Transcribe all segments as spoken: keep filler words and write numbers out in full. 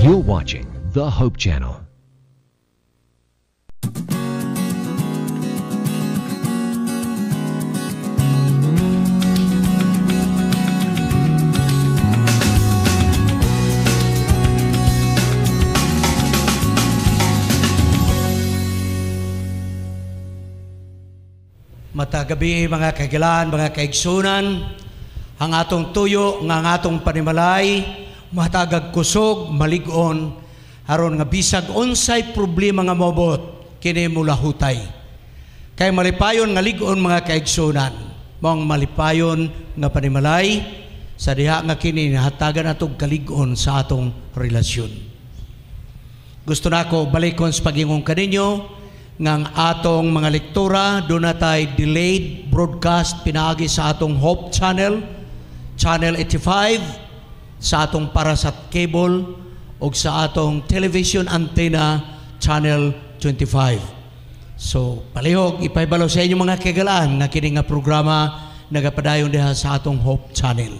You're watching The Hope Channel. Matagabi mga kaigalan, mga kaigsunan, ang atong tuyo nga ang atong panimalay, matagag kusog, malig-on, aron nga bisag unsay problema nga mobot, kini mulahutay. Kay malipayon nga lig-on mga kaigsunan, mong malipayon nga panimalay, sa diha nga kini hatagan atong kalig-on sa atong relasyon. Gusto na ako balikon sa pag-ingong kaninyo, ng atong mga lektura, doon na tayo delayed broadcast pinaagi sa atong Hope Channel, Channel eighty-five, sa atong Parasat Cable, o sa atong television antenna, Channel twenty-five. So, palihog, ipahibalo sa inyo mga kagalaan na kini nga programa nagapadayon diha sa atong Hope Channel.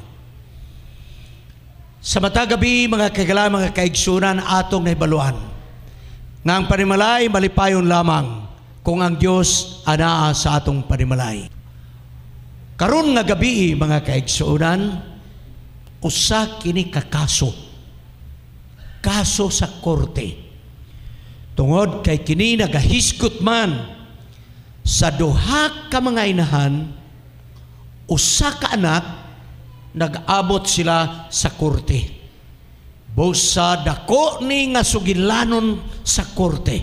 Sa matagabi, mga kagalaan, mga kaigsunan, atong nahibaluan nga ang panimalay malipayon lamang kung ang Diyos anaa sa atong panimalay. Karon nga gabi mga kaigsunan, usa kini ka kaso. Kaso sa korte. Tungod kay kini nagahiskot man sa duha ka mga inahan, usa ka anak nag-abot sila sa korte. Busa dako ni nga sugilanon sa korte.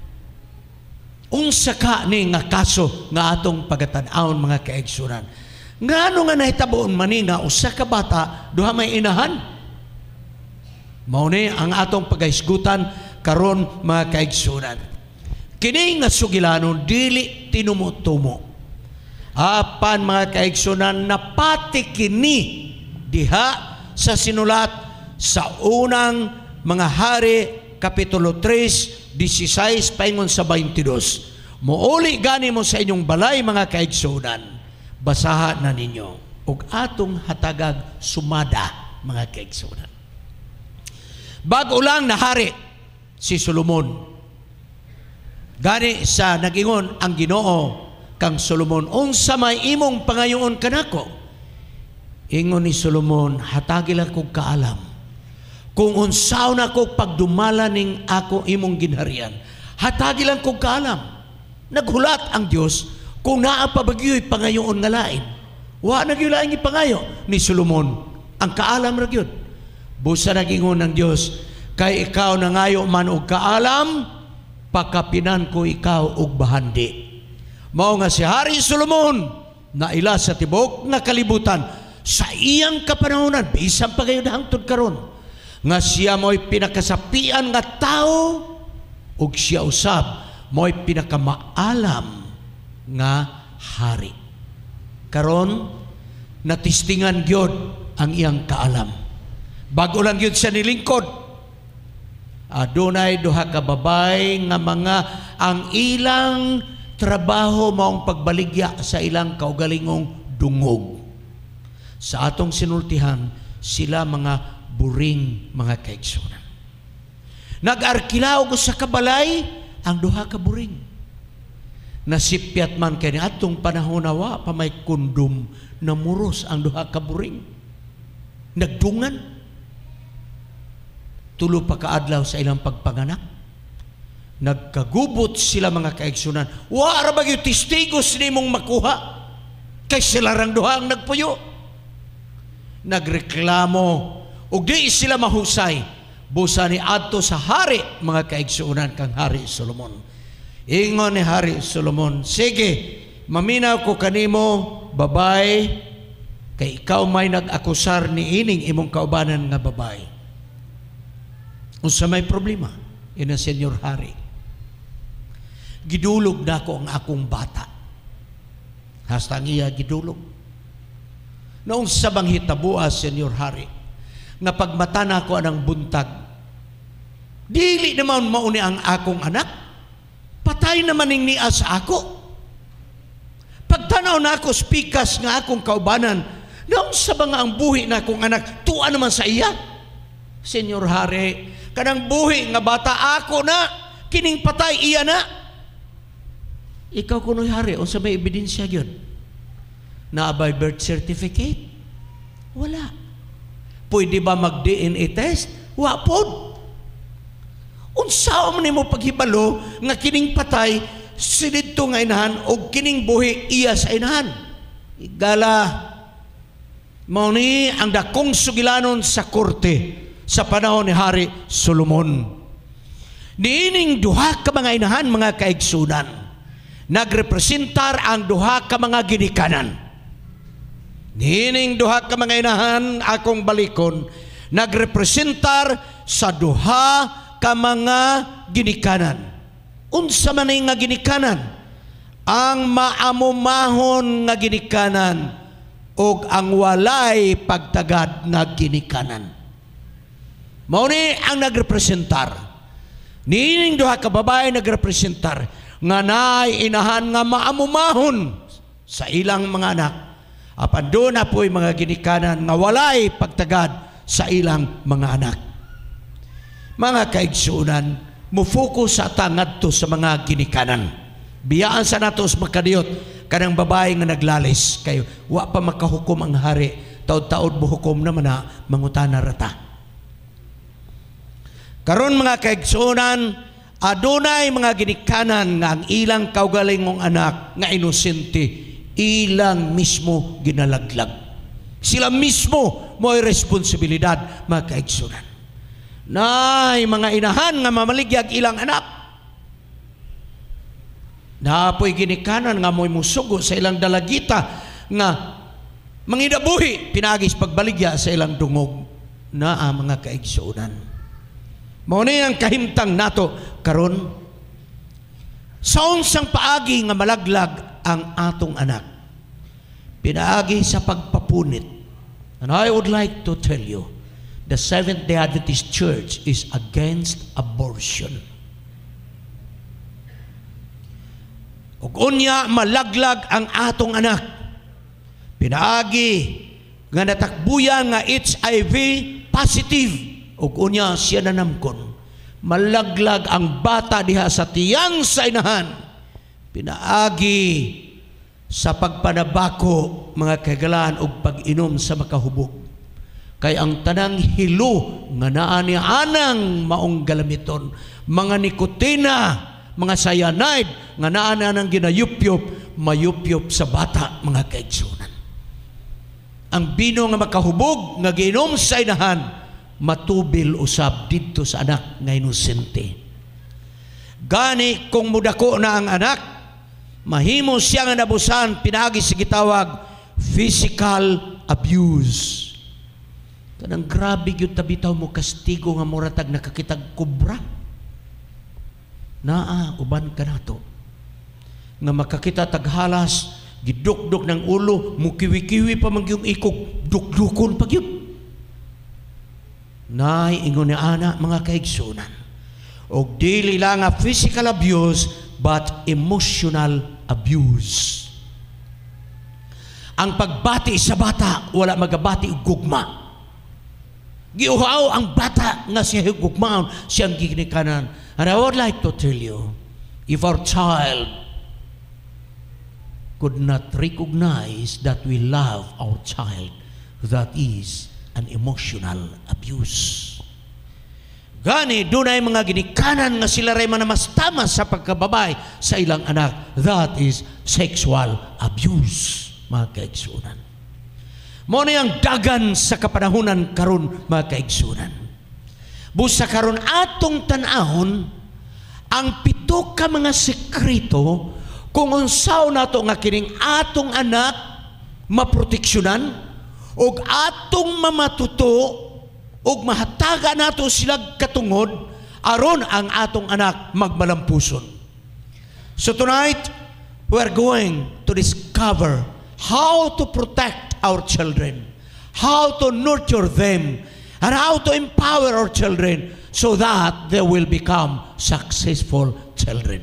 Unsa ka ni nga kaso nga atong pagatan-awon mga kaigsunan. Ngano nga nahitaboon man ni nga usa ka bata duha may inahan. Mao ni ang atong pagahisgutan karon mga kaigsunan. Kini nga sugilanon dili tinumo-tumo. Apan mga kaigsunan napati kini diha sa sinulat sa unang mga hari, Kapitulo three, sixteen, paingon sa twenty-two. Muuli gani mo sa inyong balay, mga kaigsunan. Basahan na ninyo. Ug atong hatagag sumada, mga kaigsunan. Bago lang na hari, si Solomon. Gani sa nagingon ang Ginoo kang Solomon, unsa may imong pangayoon kanako? Ingon ni Solomon, hatagila kog kaalam. Kung unsaw na ko pagdumala ning ako imong ginharian, hatagilan kong kaalam. Naghulat ang Diyos kung naa pa bagyo'y pangayoon nga lain. Wa nagyulaing ipangayo ni Solomon ang kaalam ra gyud. Busa nagingon ng Diyos, kay ikaw nangayo man og kaalam, pakapinan ko ikaw og bahandi. Mao nga si Hari Solomon na ila sa tibok nga kalibutan sa iyang kapanahonan, bisan pa kayo hangtod karon, nga siya mo'y pinakasapian nga tao ug siya usab mo'y pinakamaalam nga hari. Karon natistingan gyud ang iyang kaalam. Bago lang gyud siya nilingkod, adunay duha ka babay nga mga ang ilang trabaho maong pagbaligya sa ilang kaugalingong dungog. Sa atong sinultihan, sila mga buring, mga kaigsunan. Nag-arkilaw ko sa kabalay ang duha ka buring. Nasipyat man kay atong panahon nawa pa may kundom na muros ang duha ka buring. Nagdungan. Tulo pa kaadlaw sa ilang pagpanganak. Nagkagubot sila mga kaigsunan. Wa ra ba gyud testigos nimong makuha? Kay sila rang duha ang nagpuyo. Nagreklamo ug di sila mahusay, busa ni adto sa hari, mga kaigsuunan kang Hari Solomon. Ingon ni Hari Solomon, sige, maminaw ko kanimo, babay, kay ikaw may nag-akusar ni ining imong kaubanan nga babay. Unsa may problema? Ina Senyor Hari. Gidulog na ko ang akong bata. Hastang iya gidulog. Noong sa bang hitabuas, Senyor Hari, nga pagmata na ko anang buntag, dili naman mauni ang akong anak, patay naman ning niya sa ako. Pagtanaw na ako, spikas nga akong kaubanan, noong sa ba nga ang buhi na akong anak, tuwa naman sa iya. Senyor Hari, kanang buhi nga bata ako na, kining patay iya na. Ikaw kuno'y hari, o sa may ebidensya yun? Na by birth certificate? Wala. Pwede ba mag-D N A test? Wa pod. Unsa man nimo paghibalo nga kining patay sidito nga inahan o kining buhi iya sa inahan? Igala. Mao ni ang dakong sugilanon sa korte sa panahon ni Hari Solomon. Niining duha ka mga inahan, mga kaigsunan, nagrepresentar ang duha ka mga ginikanan. Niining duha ka mga inahan, akong balikon, nagrepresentar sa duha ka mga ginikanan. Unsa man nga ginikanan? Ang maamumahon nga ginikanan o ang walay pagtagad nga ginikanan. Mao ni ang nagrepresentar. Niining duha ka babae nagrepresentar nga naay inahan nga maamumahon sa ilang mga anak. Apan doon na po'y mga ginikanan nga walay pagtagad sa ilang mga anak. Mga kaigsunan, mo-focus sa tangadto sa mga ginikanan. Biyaan sa natos makadiyot kanang babae nga naglalis kayo. Wa pa makahukom ang hari. Taod-taod buhukom naman na mangutana rata. Karon mga kaigsunan, adunay mga ginikanan nga ang ilang kaugalingong anak nga inosente, ilang mismo ginalaglag. Sila mismo mo'y responsibilidad, mga kaigsunan. Nay mga inahan nga mamaligyag ilang anak. Naapoy ginikanan nga mo'y musugo sa ilang dalagita nga mangidabuhi pinagis pagbaligya sa ilang dungog. Naa mga kaigsunan. Mao ni ang kahimtang nato karon sa unsang paagi nga malaglag ang atong anak. Pinaagi sa pagpapunit. And I would like to tell you, the Seventh-day Adventist Church is against abortion. Ug unya malaglag ang atong anak. Pinaagi nga natakbuyan nga H I V positive. Ug unya siya nanamkon, malaglag ang bata diha sa tiyang sa inahan. Pinaagi sa pagpanabako, mga kagalaan og pag-inom sa makahubog. Kay ang tanang hilo nga naa ni anang maong galamiton, mga nikotina, mga cyanide nga naa na nang ginayupyop, mayupyop sa bata, mga kaigsunan. Ang bino nga makahubog nga giinom sa inahan, matubil usab dito sa anak nga inosente. Gani kung mudako na ang anak, mahimo siya nga nabusan, pinagi sa gitawag physical abuse. Kanang grabe gyud tabitaw mo kastigo nga muratag nakakitag kubra. Naa uban kanato nga makakita taghalas gidukdok ng ulo, mukiwi-kiwi pa man yung ikog, dukdukon pa gyud. Nay ingon ni ana mga kaigsunan, og dili lang nga physical abuse but emotional abuse. Ang pagbati sa bata wala magabati og gugma. Giuhaw ang bata nga siya gugmaon, siyang ginikanan. And I would like to tell you, if our child could not recognize that we love our child, that is an emotional abuse. Gani, dunay mga ginikanan nga sila ray manamastama sa pagkababay sa ilang anak. That is sexual abuse, mga kaigsunan. Mo na yung dagan sa kapanahunan karon, mga kaigsunan. Busa karon atong tanahon ang pito ka mga sekreto kung unsaw nato nga kining atong anak maproteksyonan og atong mamatuto og mahataga nato sila katungod aron ang atong anak magmalampuson. So tonight we are going to discover how to protect our children, how to nurture them, and how to empower our children so that they will become successful children.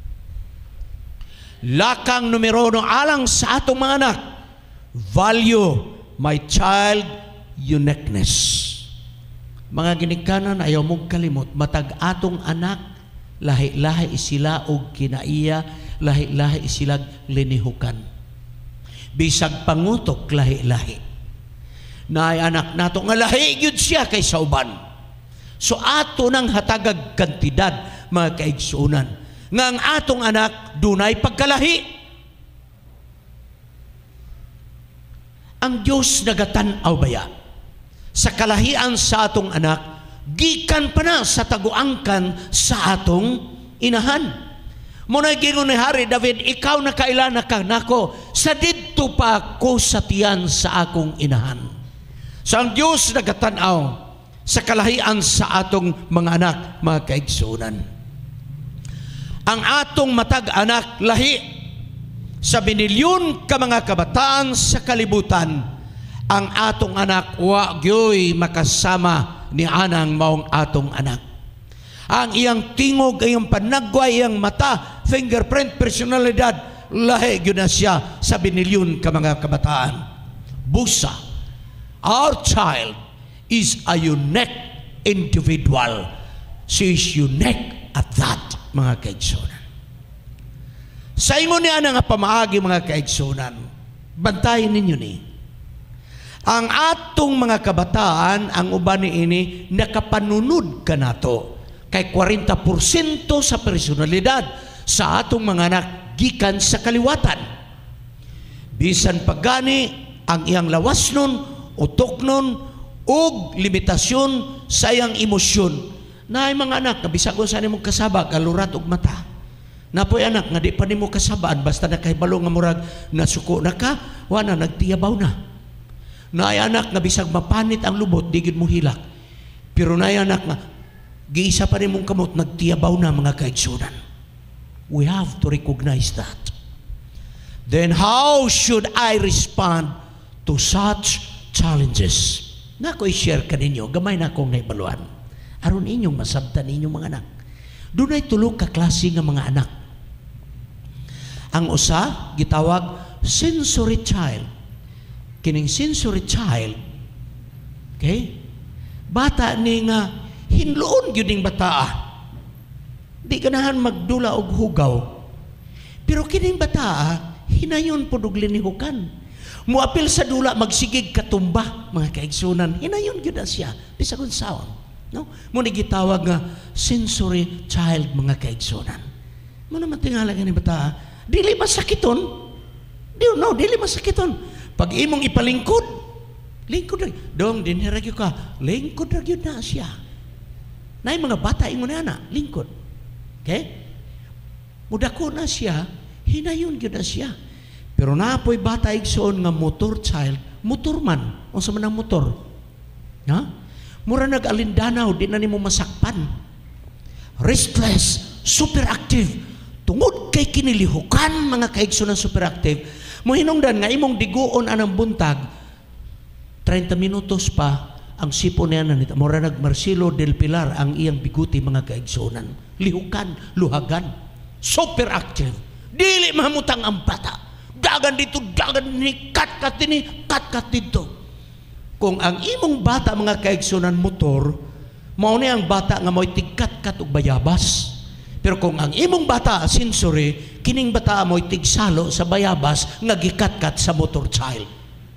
Lakang numero uno alang sa atong mga anak, value my child uniqueness. Mga ginikanan, ayaw mong kalimot, matag atong anak, lahi-lahi sila og kinaiya, lahi-lahi sila linihukan. Bisag pangutok, lahi-lahi. Naay anak nato nga lahi gyud siya kay sa uban. So ato nang hatagag kantidad, mga kaigsuunan, nga ang atong anak dunay pagkalahi. Ang Diyos nagatan-aw baya sa kalahian sa atong anak, gikan pa na sa taguangkan sa atong inahan. Muna gingon ni Hari David, ikaw na kailan na ka nako, sa didto pa ko sa tiyan sa akong inahan. So ang Diyos nagatan-aw sa kalahian sa atong mga anak, mga kaigsuunan. Ang atong matag anak lahi sa binilyon ka mga kabataan sa kalibutan, ang atong anak wa gyoy makasama ni anang maong atong anak. Ang iyang tingog, iyang panagway, iyang mata, fingerprint, personalidad, lahi gyud na siya sa binilyon ka mga kabataan. Busa, our child is a unique individual. She is unique at that, mga kaigsunan. Sa ingon niya nga pamaagi, mga kaigsunan, bantayin ninyo ni. Ang atong mga kabataan, ang uban ni ini, nakapanunod ka nato. Kay forty percent sa personalidad sa atong mga anak, gikan sa kaliwatan. Bisan pagani, ang iyang lawas nun, utok nun, ug limitasyon sa iyang emosyon. Na ay mga anak, nabisagon sa nimong kasaba, kalurat ug mata. Napoy anak, nga di pa nimo kasabaan, basta nakahibalo nga murag nasuko na ka, wala, nagtiyabaw na. Na ay anak, nga bisag mapanit ang lubot, di gid mo hilak. Pero na ay anak, nga, giisa pa nimong kamot, nagtiyabaw na, mga kaigsunan. We have to recognize that. Then how should I respond to such challenges? Na ko i-share ka ninyo, gamay na akong naibaluan. Aron inyong masabtan inyong mga anak. Doon ay tulog ka klase nga mga anak. Ang usa, gitawag sensory child. Kining sensory child, okay? Bata ni nga, hinloon yun yung bata. Di ganahan magdula og hugaw. Pero kining bata, hinayon po duglinihukan. Muapil sa dula, magsigig katumba, mga kaigsunan. Hinayon yun na siya. Bisagon saon. No? Muna gitawag nga sensory child, mga kaigsunan. Muna matingala ka ni bata, dili masakiton. Di, no, dili masakiton. Pag imong ipalingkod, lingkod na. Dong, dinheragyo ka, lingkod na yun na siya. Na mga bata, ingon na na, lingkod. Okay? Mudako na siya, hinayon yun na siya. Pero napoy bata igsoon nga motor child, motor man, o sa manang motor. Ha? Mura nag-alindanaw, di na nimo masakpan. Restless, superactive, tungod kay kinilihukan, mga kaigsoon ng superactive, mo hinungdan nga imong diguon anang buntag, thirty minutos pa, ang sipo niya na nito. Mura nag Marcelo del Pilar ang iyang biguti, mga kaigsunan. Lihukan, luhagan, superactive. Dili mahamutang ang bata. Dagan dito, dagan ni kat-kat ini, kat-kat dito. Kung ang imong bata, mga kaigsunan, motor, mao ni ang bata nga mo'y tigkat-kat og bayabas. Pero kung ang imong bata, sensory, kining bata mo'y tigsalo sa bayabas nga gikat-kat sa motor child.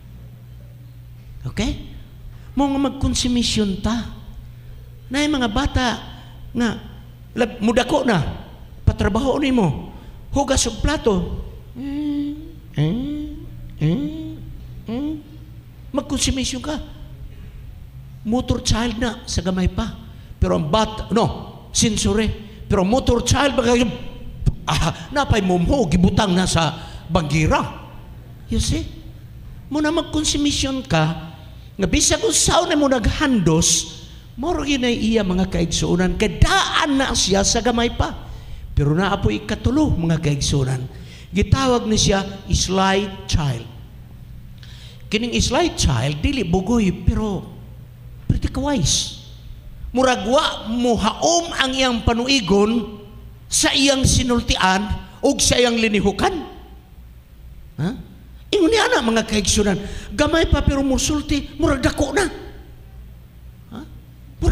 Okay? Mo nga mag-consumption ta. Na yung mga bata nga, mudako na, patrabaho ni mo, hugas og plato, mm, mm, mm, mm. Mag-consumption ka. Motor child na, sa gamay pa. Pero ang bata, no, sensory. Pero motor child, baka, ah, napay mumho, gibutang na sa banggira. You see? Muna mag-consumption ka, nga bisag usaw na mo naghandos, moro ginay iya, mga kaigsunan, kadaan na siya sa gamay pa. Pero naapo ikatulo, mga kaigsunan. Gitawag ni siya sly child. Kining sly child, dili bugoy, pero pretty wise. Muragwa, muhaom ang iyang panuigon sa iyang sinultian o sa iyang linihukan. Ha? Ingon niya na, mga kaigsunan, gamay pa pero musulti, murag dako na. Ha?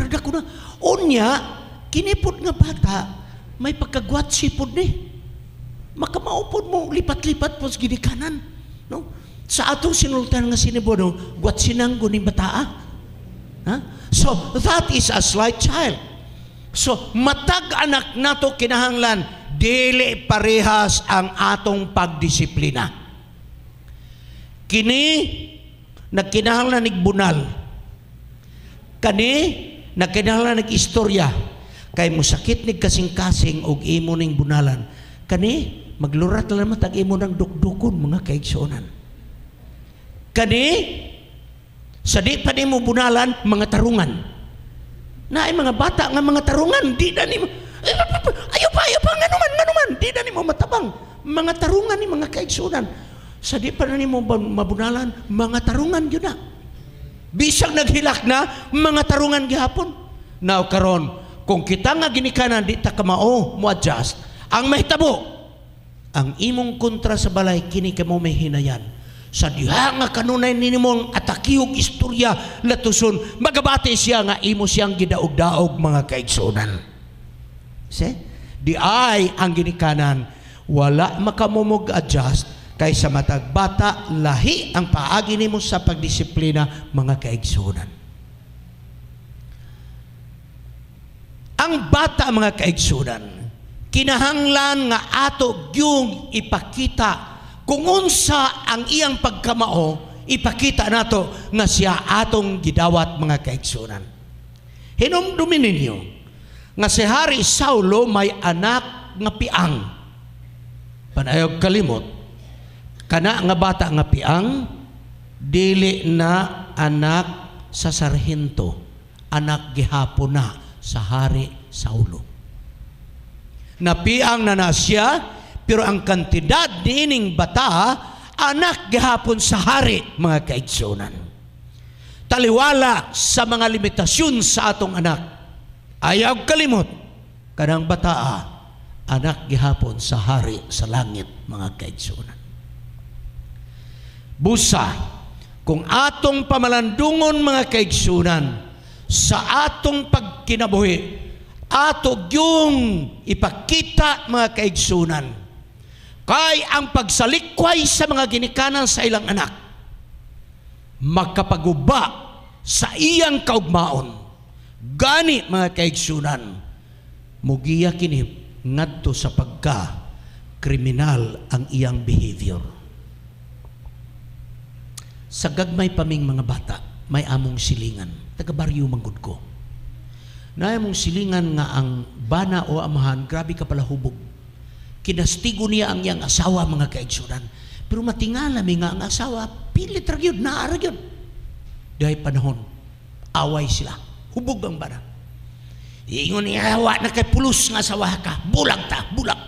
Unya, kinipod nga bata, may pagkagwatsi pod ni. Makamaupod mo, lipat-lipat po sa ginikanan. No? Sa atong sinultan nga sinibono, gwatsinang guning bataa. Ha? So, that is a slight child. So, matag anak nato kinahanglan, dili parehas ang atong pagdisiplina. Kini, nagkinahanglan nigbunal. Kani, nagkinahanglan nag-istorya. Kay musakit ni kasing-kasing og imo ning bunalan. Kani, maglurat lang matag imo ng dukdukon mga kaigsuonan. Kani, sa di pa nimo bunalan, mga tarungan. Na ay mga bata nga mga tarungan, di na nimo, ayaw pa, ayaw pa, nganuman, nganuman, di na nimo matabang. Mga tarungan ni mga kaigsuonan. Sa di pa na nimo mabunalan, mga tarungan yun na. Bisag naghilak na, mga tarungan gihapon. Now karon, kung kita nga ginikanan, di ta kamao, mo adjust. Ang mahitabo, ang imong kontra sa balay, kini ka mo may hinayan. Sa diha nga kanunay ninimong atakihog istorya latuson, magabati siya nga imo siyang gidaog-daog mga kaigsuonan. See? Di ay ang ginikanan, wala makamumog adjust kaysa matag bata, lahi ang paagi nimo sa pagdisiplina mga kaigsuonan. Ang bata mga kaigsuonan, kinahanglan nga ato gyung ipakita kung unsa ang iyang pagkamao, ipakita nato nga siya atong gidawat mga kaigsuonan. Hinumdumin ninyo nga si Hari Saulo may anak nga piang. Panayog kalimot, kana nga bata nga piang, dili na anak sa sarhento, anak gihapon na sa Hari Saulo. Napiang na na siya, pero ang kantidad niining bata, anak gihapon sa hari, mga kaigsuonan. Taliwala sa mga limitasyon sa atong anak. Ayaw kalimot, kanang bata, anak gihapon sa hari sa langit, mga kaigsuonan. Busa, kung atong pamalandungon mga kaigsuonan, sa atong pagkinabuhi, ato yung ipakita mga kaigsuonan, kay ang pagsalikway sa mga ginikanan sa ilang anak, magkapaguba sa iyang kaugmaon. Gani mga kaigsuonan, mugiya kini ngadto sa pagka kriminal ang iyang behavior. Sa gagmay paming mga bata, may among silingan, taga-baryo manggod ko. Na among silingan nga ang bana o amahan, grabe ka pala hubog. Kinastigo niya ang iyang asawa mga kaigsuonan. Pero matingala mi nga ang asawa, pilit ra gyud, naara gyud. Dahil panahon, away sila. Hubog ang bana. Ingon niya, wa na kay pulos nga asawa ka. Bulag ta, bulag.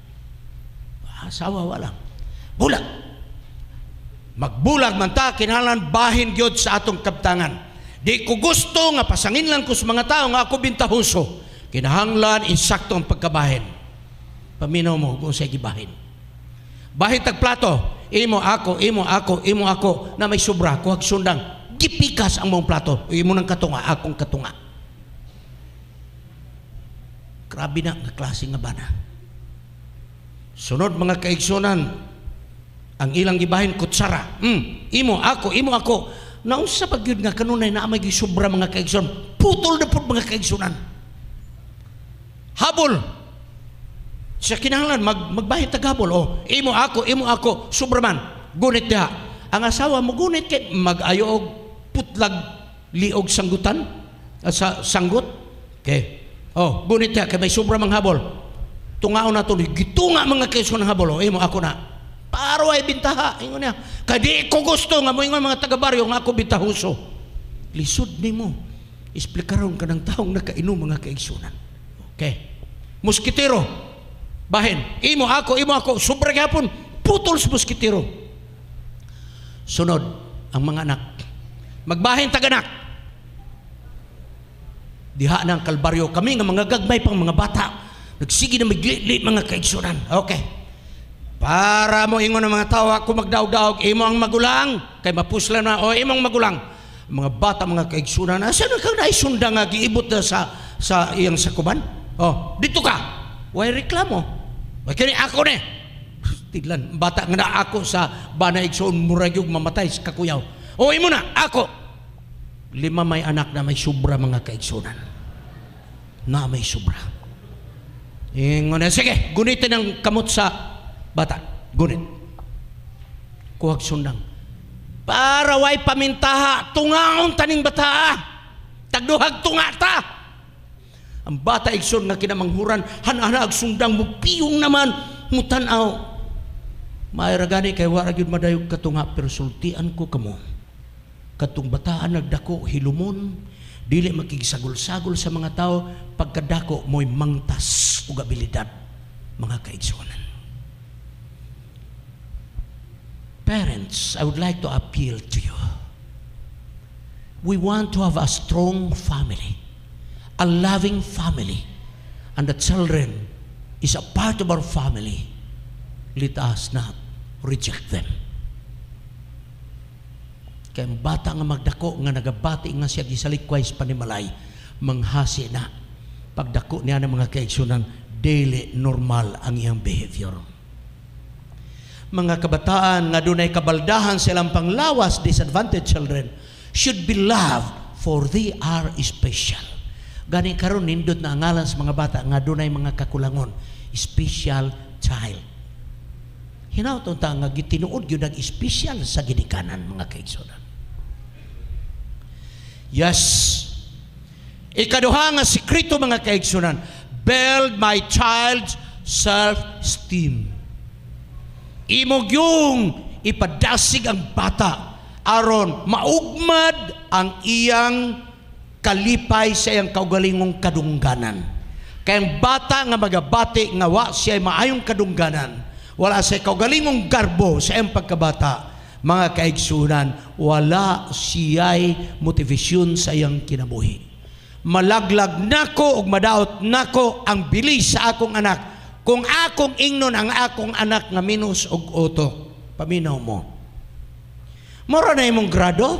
Asawa wala. Bulag. Magbulag man ta, kinahanglan bahin gyud sa atong kabtangan. Di ko gusto nga pasangin lang ko sa mga tao nga ako bintahuso. Kinahanglan insakto ang pagkabahin. Paminaw mo kung sa'y gibahin. Bahin tag plato, imo ako, imo ako, imo ako, na may sobra, kuhag sundang, gipikas ang mong plato, imo ng katunga, akong katunga. Grabe na, nga klase nga bana. Sunod mga kaigsuonan, ang ilang gibahin, kutsara, mm, imo, ako, imo, ako, naunsa pag yun nga kanunay na may gisobra mga kaigsuonan, putol na po mga kaigsuonan. Habol, siya kinahanglan mag, magbahin taghabol. O, imo ako, imo ako, subraman, gunit diha. Ang asawa mo gunit kay mag-ayo og putlag liog sanggutan, uh, sa sanggut. Okay. Oh, gunit diha kay may sobra mang habol. Tungaon na to, gitunga mga kaigsuon ng habol. O, imo ako na. Paro ay bintaha, ingon niya. Kay di ko gusto nga mo ingon mga taga-baryo nga ako bintahuso. Lisod nimo. Explikaron ka ng taong nakainom mga kaigsuonan. Okay. Muskitero. Bahin, imo ako, imo ako, sobra gapon, putol sa muskitero. Sunod, ang mga anak, magbahin taganak. Diha ng kalbaryo kami nga mga gagmay pang mga bata, nagsige na maglit-lit mga kaigsuonan. Okay. Para mo ingon ng mga tao, ako magdaog-daog, imo ang magulang, kay mapuslan na, o imong magulang. Mga bata, mga kaigsuonan, asa na kang naisunda nga giibot na sa sa iyang sakuban. Oh, dito ka. Way reklamo. Way kini ako ni. Tiglan, bata nga na ako sa bana igsoon murag yung mamatay sa kakuyaw. O imo na, ako. Lima may anak na may sobra mga kaigsunan. Na may sobra. Ingon na, sige, gunitin ang kamot sa bata. Gunit. Kuhag sundang. Para way pamintaha, tungaon taning bata. Tagduhag tunga ta. Ang bata igsoon nga kinamanghuran, hanana ag sundang mo piyong naman mutanaw. Maayra gani kay wala gyud madayog katunga pero sultian ko kamo. Katong bataan nagdako hilumon, dili makigsagol-sagol sa mga tao, pagkadako mo'y mangtas ug abilidad mga kaigsuonan. Parents, I would like to appeal to you. We want to have a strong family, a loving family, and the children is a part of our family. Let us not reject them. Kaya ang bata nga magdako nga nagabati nga siya gisalikway sa panimalay, manghasi na. Pagdako niya ng mga kaigsunan, daily normal ang iyang behavior. Mga kabataan nga dunay kabaldahan silang panglawas, disadvantaged children, should be loved for they are special. Gani karon nindot na angalan sa mga bata nga dunay mga kakulangon, special child. Hinauton ta nga gitinuod gyud ang espesyal sa ginikanan mga kaigsunan. Yes. Ikaduha nga sikreto mga kaigsunan, build my child's self-esteem. Imog yung ipadasig ang bata aron maugmad ang iyang kalipay sa iyang kaugalingong kadungganan. Kaya ang bata nga magabati nga wa siya maayong kadungganan, wala sa kaugalingong garbo sa iyang pagkabata, mga kaigsunan, wala siya'y motivasyon sa iyang kinabuhi. Malaglag nako ug madaot nako ang bilis sa akong anak kung akong ingnon ang akong anak nga minus og utok. Paminaw mo. Mura na imong grado?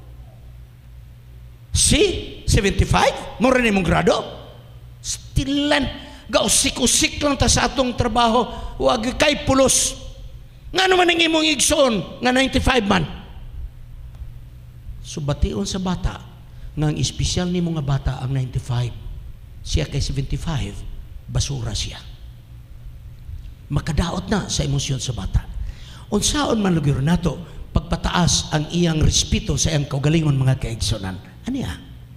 Si? seventy-five? Mura na imong grado? Stilan. Gausik-usik lang ta sa atong trabaho. Huwag kay pulos. Nga naman ang imong igsoon nga ninety-five man. Subation sa bata nga ang espesyal ni mga bata ang ninety-five. Siya kay seventy-five, basura siya. Makadaot na sa emosyon sa bata. Unsaon man lugar nato pagpataas ang iyang respeto sa iyang kaugalingon mga kaigsunan. Aniya?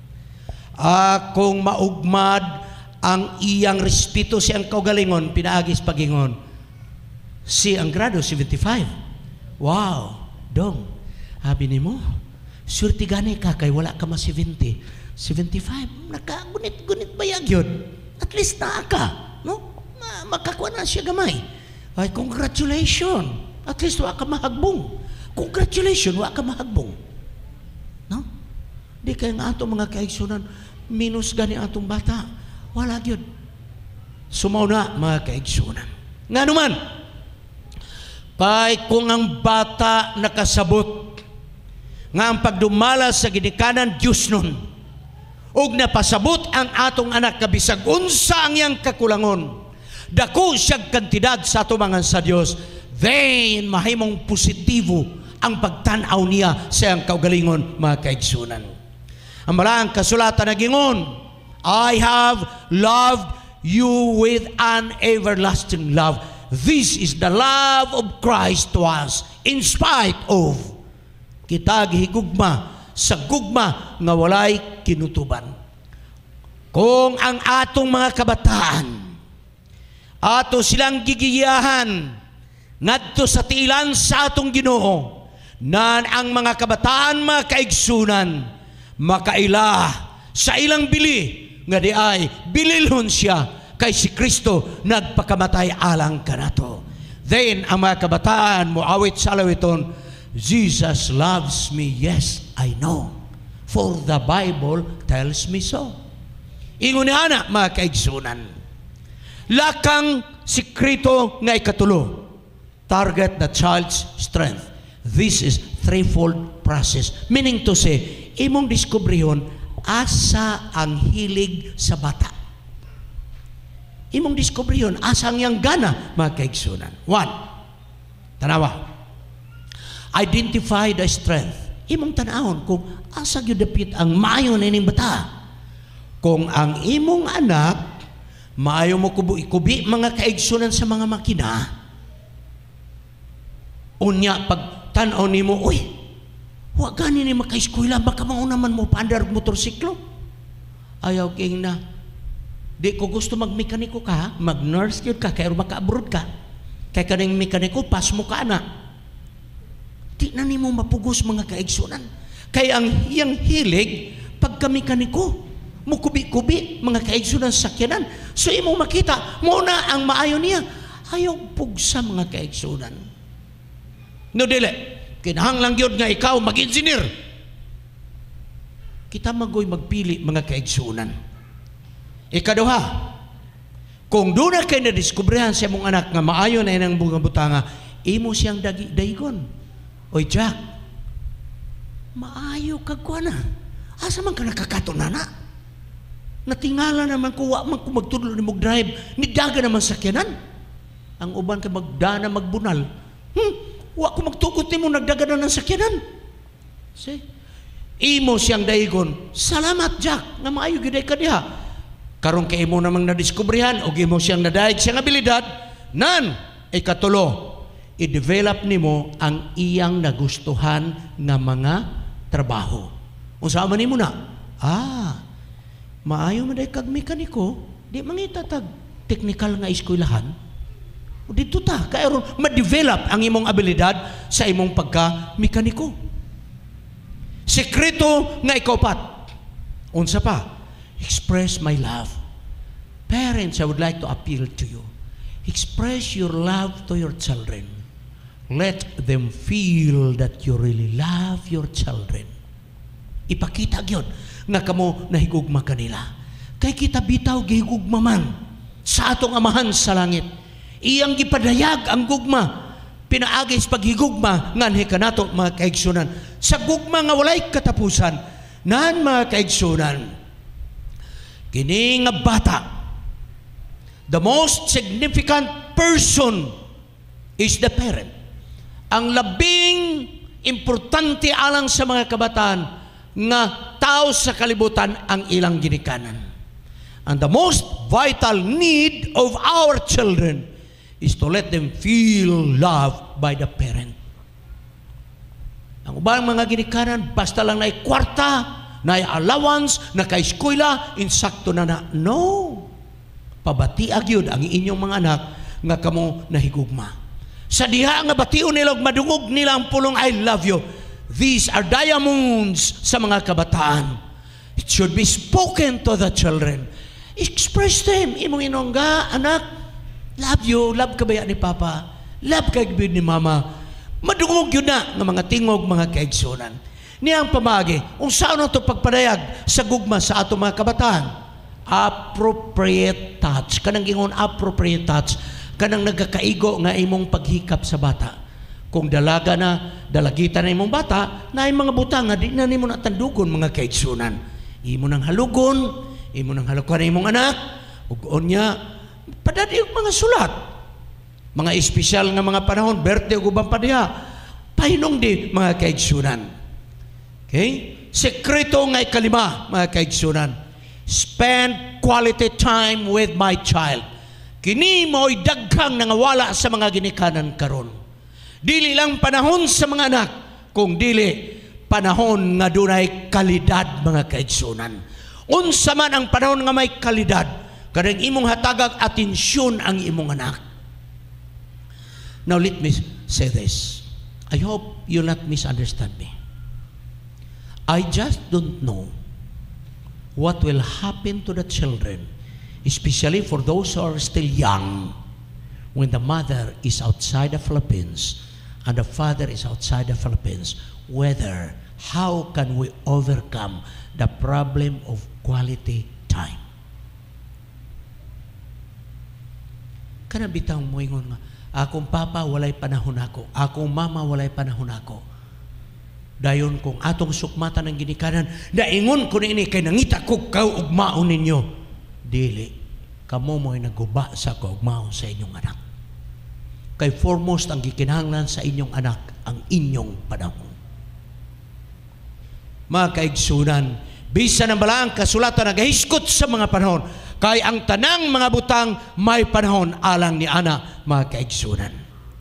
Akong maugmad ang iyang respeto sa iyang kaugalingon, pinaagis pagingon. Si ang grado seventy-five. Wow, dong. Habi ni mo, surti gani ka kay wala ka ma seventy. seventy-five, nakagunit-gunit bayag yun. At least naa ka, no? Makakuha na siya gamay. Ay, congratulations. At least wala ka mahagbong. Congratulations, wala ka mahagbong. No? Di kaya nga atong mga kaigsunan, minus gani atong bata. Wala yun. Sumaw na, mga kaigsunan. Nga naman, pay kung ang bata nakasabot, nga ang pagdumala sa ginikanan, Diyos nun, ug napasabot ang atong anak kabisag unsa ang iyang kakulangon, dako siyang kantidad sa tumangan sa Dios, then mahimong positibo ang pagtanaw niya sa iyang kaugalingon mga kaigsunan. Ang malang kasulatan nagingon, I have loved you with an everlasting love. This is the love of Christ to us, in spite of kita gihigugma sa gugma nga walay kinutuban. Kung ang atong mga kabataan ato silang gigiyahan ngadto sa tiilan sa atong Ginoo, nan ang mga kabataan mga kaigsunan makaila sa ilang bili nga di ay bililhon siya kay si Kristo nagpakamatay alang kanato. Then ang mga kabataan moawit sa alawiton, Jesus loves me, yes, I know, for the Bible tells me so. Ingon ni ana mga kaigsunan, lakang sikreto nga ikatulo, target the child's strength. This is threefold process. Meaning to say, imong diskubrihon asa ang hilig sa bata. Imong diskubre yun, asa ang yang gana, mga kaigsunan. One, tanawa, identify the strength. Imong tanahon kung asa gyud dapit ang maayo na ining bata. Kung ang imong anak, maayo mo kubi-kubi mga kaigsunan sa mga makina, unya pag tanaw nimo, uy, wa gani ni maka-eskwela, baka maunaman mo paandar motorsiklo. Ayaw king na, di ko gusto magmekaniko ka, mag-nurse yun ka, kaya maka-abroad ka. Kaya kaning mekaniko, pas mo ka na. Di na ni mo mapugos mga kaigsunan. Kaya ang iyang hilig, pagka-mekaniko, mukubi-kubi, mga kaigsunan sa sakyanan. So imo makita, muna ang maayo niya. Ayaw pugsa mga kaigsunan. No dili. Kinahanglang yun nga ikaw mag-engineer. Kita magoy magpili mga kaigsunan. Ikaduha, kung doon na kayo na-discoveryhan sa mong anak nga maayo na inang bunga butanga, imo siyang dagi, daigon. Oy Jack, maayo kagwa na. Asa man ka nakakato na na? Natingala naman ko, wa man ko magtudlo ni mag-drive, nidaga naman sakyanan. Ang uban ka magdana magbunal. Hmm, wa ko magtugot mo nagdaga na ng sakyanan. See? Imo siyang daigon, salamat Jack, na maayo giday ka diha. Karong kay imo namang nadiskubrihan o imo siyang nadaig siyang abilidad, nan, ikatulo, i-develop nimo ang iyang nagustuhan nga mga trabaho. Unsa man nimo na? Ah, maayo man day kag mekaniko, di mangitatag technical nga eskwelahan. O dito ta, kaya ron ma-develop ang imong abilidad sa imong pagka-mekaniko. Sekreto nga ikaw-pat. Unsa pa? Express my love. Parents, I would like to appeal to you. Express your love to your children. Let them feel that you really love your children. Ipakita gyud nga kamo nahigugma kanila. Kay kita bitaw gihigugma man sa atong amahan sa langit. Iyang gipadayag ang gugma. Pinaagis paghigugma nganhi kanato mga kaigsunan. Sa gugma nga walay katapusan, nan mga kaigsunan, kini nga bata, the most significant person is the parent. Ang labing importante alang sa mga kabataan nga tao sa kalibutan ang ilang ginikanan. And the most vital need of our children is to let them feel loved by the parent. Ang ubang mga ginikanan, basta lang na kwarta, na allowance, na ka-eskwela, insakto na na. No. Pabatiag yun ang inyong mga anak nga kamo nahigugma. Sa diha nga bation nila, madungog nila ang pulong I love you. These are diamonds sa mga kabataan. It should be spoken to the children. Express them. Imong inongga, anak, love you, love ka ba ni Papa? Love ka ba ni Mama? Madungog yun na ng mga tingog, mga kaigsunan. Niyang pamagi, kung saan ito pagpadayag sa gugma sa ato mga kabataan, appropriate touch. Kanang gingon appropriate touch, kanang nagkakaigo nga imong paghikap sa bata. Kung dalaga na, dalagita na imong bata, na yung mga butang nga di na nimo natandugon mga kaigsunan. Imo nang halugon, imo nang halugon na imong anak, ug niya, padadi yung mga sulat. Mga espesyal nga mga panahon, birthday ug ubang padiha, pahinong di mga kaigsunan. Okay? Sekreto nga ikalima, mga kaigsunan. Spend quality time with my child. Kini mo'y daghang nangawala sa mga ginikanan karon. Dili lang panahon sa mga anak, kung dili panahon nga dunay kalidad, mga kaigsunan. Unsa man ang panahon nga may kalidad, kadang imong hatagag atensyon ang imong anak. Now let me say this. I hope you'll not misunderstand me. I just don't know what will happen to the children, especially for those who are still young, when the mother is outside the Philippines and the father is outside the Philippines. Whether, how can we overcome the problem of quality time? Kana bitaw mo ingon nga, akong papa walay panahon ako, akong mama walay panahon ako. Dayon kung atong sukmatan ng ginikanan, daingon ko na ini kay nangita ko kaw ug maon ninyo. Dili, kamo mo'y naguba sa kaugmaon sa inyong anak. Kay foremost ang gikinahanglan sa inyong anak, ang inyong panahon. Mga kaigsunan, bisan ang balaang kasulatan nagahiskot sa mga panahon, kay ang tanang mga butang may panahon alang ni ana, mga kaigsunan.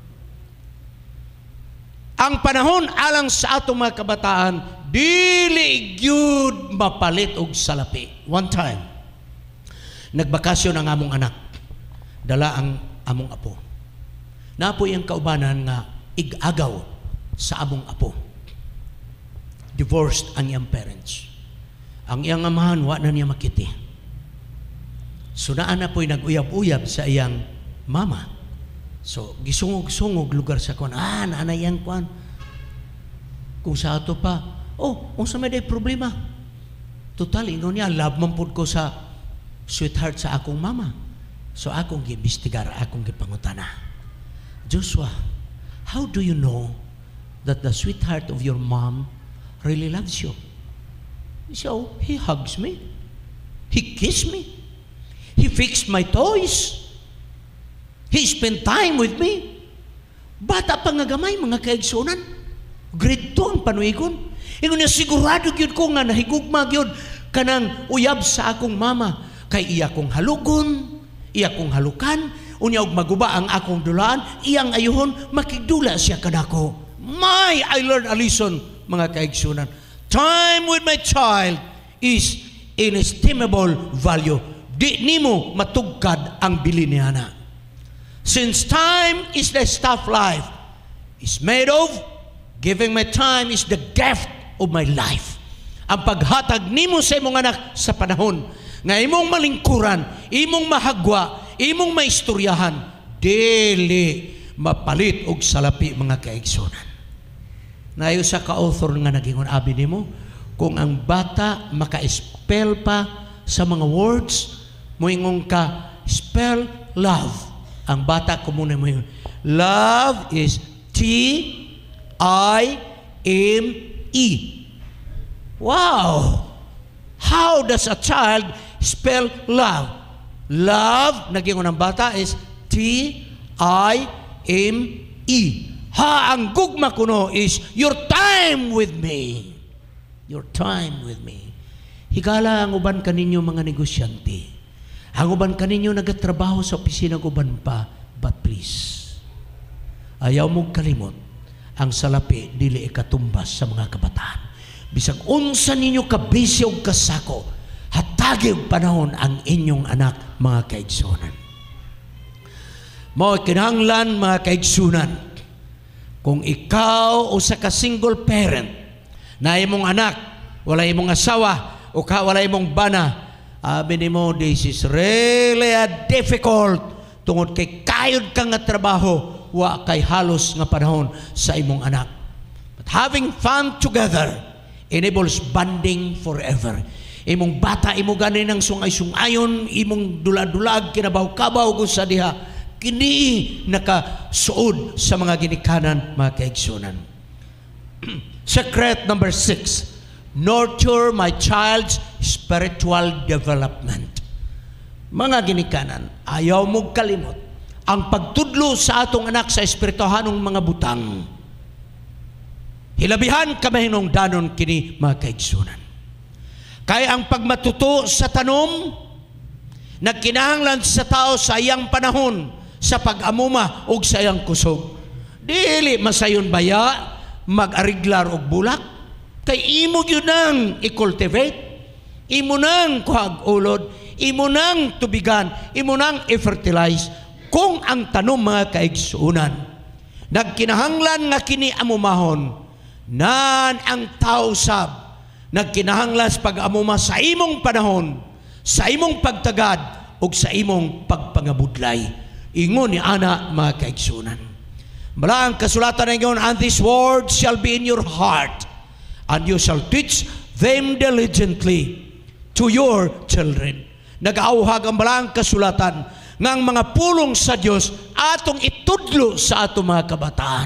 Ang panahon alang sa atong mga kabataan, dili gyud mapalit og salapi. One time, nagbakasyon ang among anak, dala ang among apo. Napoy ang kaubanan nga igagaw sa among apo. Divorced ang iyang parents. Ang iyang amahan, wa na niya makiti. So naan na po'y nag-uyab-uyab sa iyang mama. So, gisungog-sungog lugar sa kuan. Ah, naanay yan kuan. Kung sa ato pa, oh, kung sa may day problema. Total, ingon niya, love man pud ko sa sweetheart sa akong mama. So, akong giimbestigar, akong gipangutana. Joshua, how do you know that the sweetheart of your mom really loves you? So, he hugs me. He kissed me. He fixed my toys. He spent time with me. Bata pa nga gamay, mga kaigsunan. Grade two ang panuigon. Ingon niya, sigurado yun ko nga nahigugmag yun kanang uyab sa akong mama. Kay iya kong halugon, iya kong halukan, unya og maguba ang akong dulaan, iyang ayuhon, makigdula siya kanako. My, I learned a lesson, mga kaigsunan. Time with my child is inestimable value. Di nimo matugkad ang bili niya na. Since time is the stuff life is made of, giving my time is the gift of my life. Ang paghatag nimo sa imong anak sa panahon nga imong malingkuran, imong mahagwa, imong maistoryahan, dili mapalit og salapi, mga kaigsunan. Nayo sa ka-author nga nagingon abi nimo, kung ang bata maka-spell pa sa mga words, moingon ka, spell love. Ang bata kumuna mo yun. Love is T I M E. Wow! How does a child spell love? Love, nagingon ng bata, is T I M E. Ha, ang gugma kuno is your time with me. Your time with me. Higala ang uban kaninyo mga negosyante. Ang uban kaninyo nagatrabaho sa opisina uban pa, but please, ayaw mong kalimot, ang salapi dili ikatumbas sa mga kabataan. Bisag unsa ninyo kabisi og kasako, hatagi og panahon ang inyong anak, mga kaigsunan. Mao kinahanglan, mga kaigsunan, kung ikaw o sa ka single parent na imong anak, wala imong asawa, o ka wala imong bana, abi ni mo, this is really a difficult tungod kay kayod ka nga trabaho, wa kay halos nga panahon sa imong anak. But having fun together enables bonding forever. Imong bata, imo gani ng sungay-sungayon, imong dulag-dulag, kinabaw-kabaw kung sa diha, kini nakasuod sa mga ginikanan, mga kaigsunan. Secret number six, nurture my child's spiritual development. Mga ginikanan, ayaw mo kalimot ang pagtudlo sa atong anak sa espirituhanong mga butang. Hilabihan kamahinong danon kini, mga kaigsunan. Kaya ang pagmatuto sa tanom, nagkinahanglan sa tao sa iyang panahon, sa pag-amuma o sa iyang kusog. Dili masayon baya, mag-ariglar og bulak, kay imo yun nang i-cultivate, imo nang kuhag-ulod, imo nang tubigan, imo nang i-fertilize, kung ang tanom, mga kaigsunan, nagkinahanglan nga kini amumahon, nan ang tao sab, nagkinahanglan sa pag-amuma sa imong panahon, sa imong pagtagad, o sa imong pagpangabudlay. Ingon ni ana, mga kaigsunan. Bala ang kasulatan ng ingon, and these words shall be in your heart, and you shall teach them diligently to your children. Nag-auhag ang balang kasulatan ng mga pulong sa Diyos atong itudlo sa atong mga kabataan.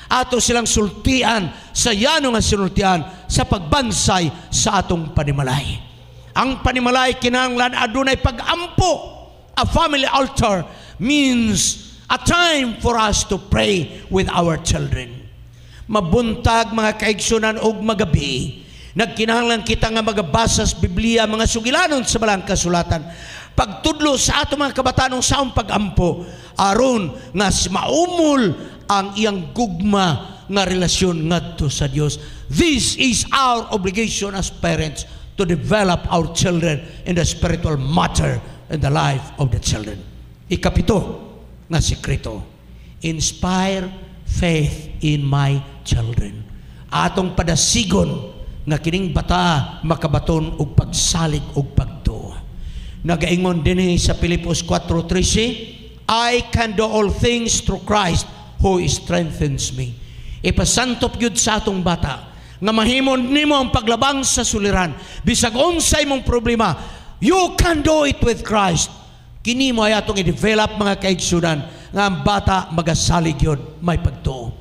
ato silang sultian sa yano nga sinultian sa pagbansay sa atong panimalay. Ang panimalay kinahanglan adunay pag-ampo. A family altar means a time for us to pray with our children. Mabuntag mga kaigsunan og magabi, nagkinahanglan kita nga magabasa sa Biblia mga sugilanon sa balang kasulatan. Pagtudlo sa ato mga kabataan sa akong pag-ampo, aron nga maumol ang iyang gugma nga relasyon ngadto sa Dios. This is our obligation as parents to develop our children in the spiritual matter in the life of the children. Ikapito nga sikreto, inspire faith in my children. Atong padasigon nga kining bata makabaton og pagsalig og pagtuo. Nagaingon dinhi sa Filipos four thirteen, I can do all things through Christ who strengthens me. Ipasantop yun sa atong bata nga mahimon nimo ang paglabang sa suliran. Bisag unsay mong problema, you can do it with Christ. Kini mo ay atong i-develop mga kaigsunan nga ang bata magasalig yun, may pagtuo.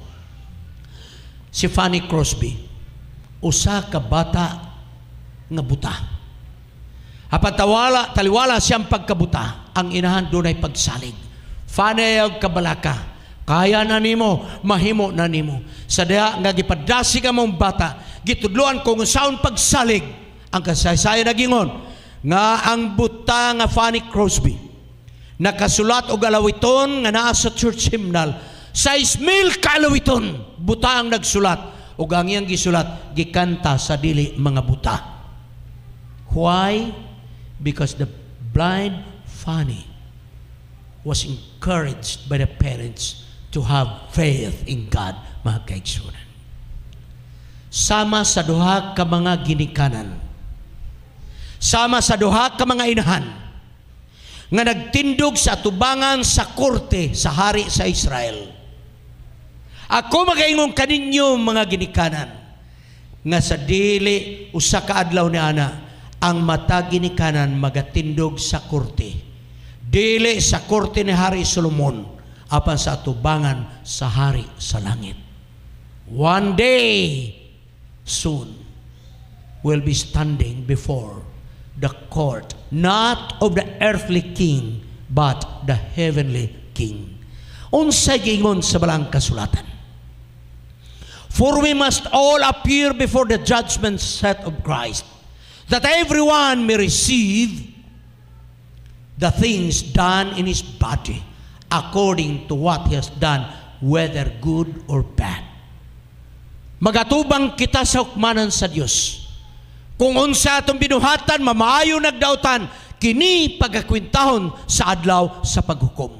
Si Fanny Crosby, usa ka bata nga buta. Apan tawala, taliwala siyang pagkabuta, ang inahan doon ay pagsalig. Fanny ay kabalaka, kaya na nimo, mahimo na nimo. Sa diha nga gipadasi ka mong bata, gitudluan kung saan pagsalig, ang kasaysayan nagingon, nga ang buta nga Fanny Crosby, nakasulat og alawiton nga naa sa church hymnal, sais mil ka alawiton, buta ang nagsulat, ug ang iyang gisulat, gikanta sa dili mga buta. Why? Because the blind Fanny was encouraged by the parents to have faith in God, mga kaigsunan. Sama sa duha ka mga ginikanan, sama sa duha ka mga inahan, nga nagtindog sa tubangan sa korte sa hari sa Israel. Ako magaingon kaninyo mga ginikanan, nga sa dili usa ka adlaw ni ana, ang mata ginikanan magatindog sa korte. Dili sa korte ni Hari Solomon, apan sa tubangan sa hari sa langit. One day, soon, will be standing before the court, not of the earthly king, but the heavenly king. Unsay giingon sa balang kasulatan? For we must all appear before the judgment seat of Christ, that everyone may receive the things done in his body, according to what he has done, whether good or bad. Magatubang kita sa hukmanan sa Dios. Kung unsa atong binuhatan, mamaayo nagdautan, kini pagakwintahon sa adlaw sa paghukom.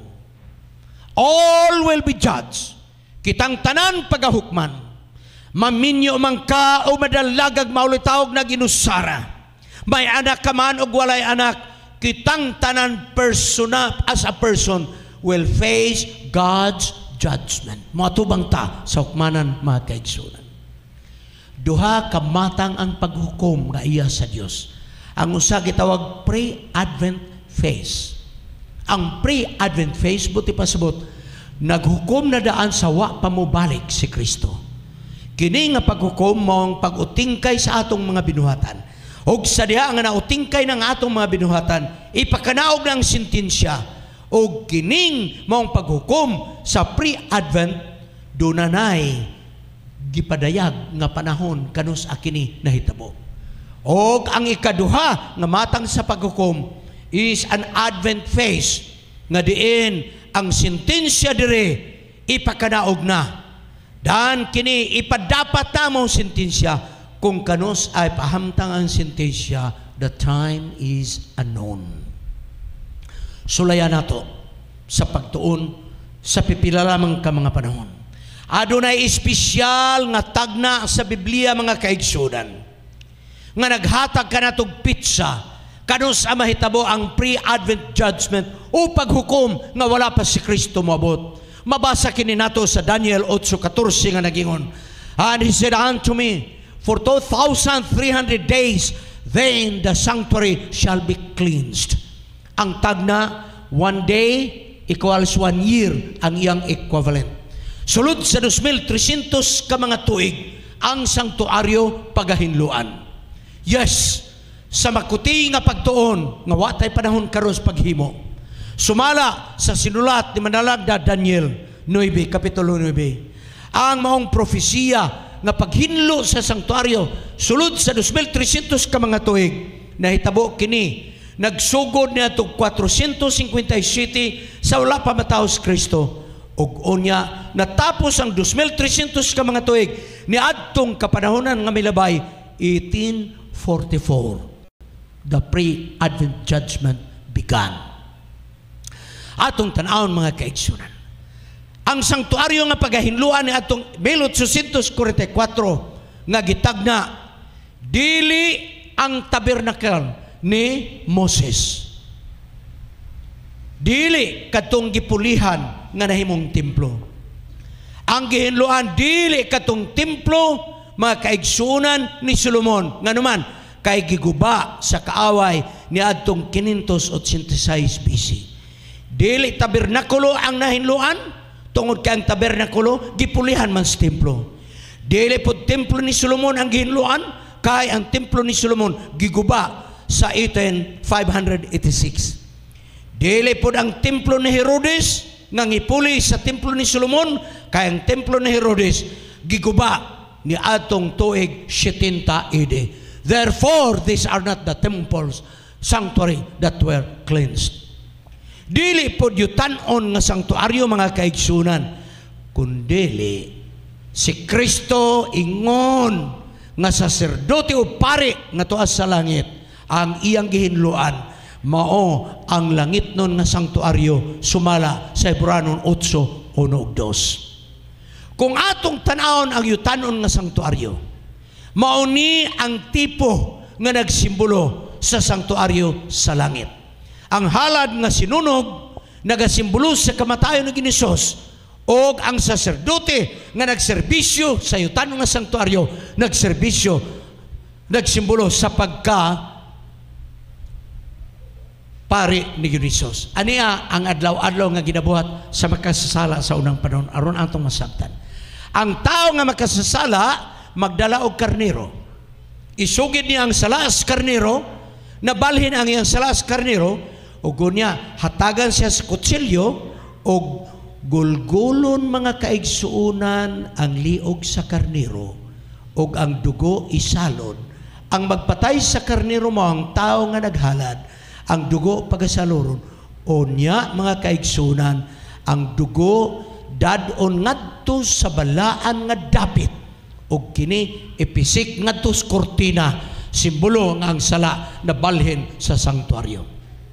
All will be judged. Kitang tanan pagahukman. Maminyo man ka o madalagag maulitawag na ginusara. May anak ka man o walay anak, kitang tanan persona as a person will face God's judgment. Matubang ta sa hukmanan, mga kaigsunan. Duha ka matang ang paghukom nga iya sa Dios. Ang usa gitawag pre-advent phase. Ang pre-advent phase, buti pasabot, naghukom na daan sa wa pamubalik si Kristo. Kini nga paghukom mong pag-utingkay sa atong mga binuhatan. Og sa diha nga nautingkay ng atong mga binuhatan, ipakanaog ng sentensya. Og kining mong paghukom sa pre-advent, dunanay gipadayag nga panahon kanus akini nahitabo. Og ang ikaduha nga matang sa paghukom is an advent phase, nga diin ang sentensya dire ipakanaog na. Dan kini ipadapat namong sentensya kung kanus ay pahamtang ang sentensya, the time is unknown. Sulayan nato sa pagtuon sa pipila lamang ka mga panahon. Adunay espesyal nga tagna sa Biblia, mga kaigsunan, nga naghatag ka natog pitsa kanus ang mahitabo ang pre-advent judgment o paghukom nga wala pa si Kristo moabot. Mabasa kini nato sa Daniel eight fourteen nga nagingon, and he said unto me, for two thousand three hundred days then the sanctuary shall be cleansed. Ang tagna, one day equals one year ang iyang equivalent. Sulod sa two thousand three hundred ka mga tuig ang sanktuaryo pagahinluan. Yes, sa makuti nga pagtuon nga wa tay panahon karon sa paghimo. Sumala sa sinulat ni Manalagda Daniel nine, kapitulo nine. Ang maong propesiya nga paghinlo sa sanktuaryo sulod sa two thousand three hundred ka mga tuig nahitabo kini nagsugod niya to four hundred fifty-seven sa wala pa matawo si Kristo. Og unya natapos ang two thousand three hundred ka mga tuig ni adtong kapanahonan nga milabay eighteen forty-four. The pre-Advent judgment began. Atong tanawon mga kaigsunan. Ang sanktuaryo nga pagahinluan ni atong eighteen forty-four nga gitagna dili ang tabernacle ni Moses. Dili katong gipulihan nga nahimong templo. Ang gihinluan dili katong templo mga kaigsunan ni Solomon nga naman kay giguba sa kaaway ni adtong five eighty-six B C. Dili tabernakulo ang nahinluan tungod kay ang tabernakulo gipulihan man sa templo. Dili pod templo ni Solomon ang gihinluan kay ang templo ni Solomon giguba sa five eighty-six. Dili pod ang templo ni Herodes nga ngipuli sa templo ni Solomon kay ang templo ni Herodes giguba ni atong tuig seventy A D. Therefore, these are not the temples, sanctuary that were cleansed. Dili pod yutan-on nga sanktuaryo mga kaigsunan, kundili si Kristo ingon nga saserdote o pari nga tuas sa langit ang iyang gihinluan mao ang langit nun nga sanktuaryo sumala sa Hebreanon eight one two. Kung atong tanawon ang yutanon nga sanktuaryo, mao ni ang tipo nga nagsimbolo sa sanktuaryo sa langit. Ang halad nga sinunog nagasimbolo sa kamatayon ni Hesus, o ang saserdote nga nagserbisyo sa yutanon nga sanktuaryo nagserbisyo nagsimbolo sa pagka pari ni Hesus. Aniya ang adlaw-adlaw nga ginabuhat sa makasasala sa unang panahon aron atong masabtan. Ang tao nga makasasala magdala og karnero. Isugid niya ang salas karnero, nabalhin ang iyang salas karnero, ug unya hatagan siya sa kutsilyo og gulgulon mga kaigsuunan ang liog sa karnero ug ang dugo isalod. Ang magpatay sa karnero mo ang tao nga naghalad, ang dugo pagasaluron. Unya mga kaigsunan, ang dugo dadon ngadto sa balaan nga dapit ug kini ipisik ngadto sa kortina, simbolo nga ang sala na balhin sa sanktuaryo.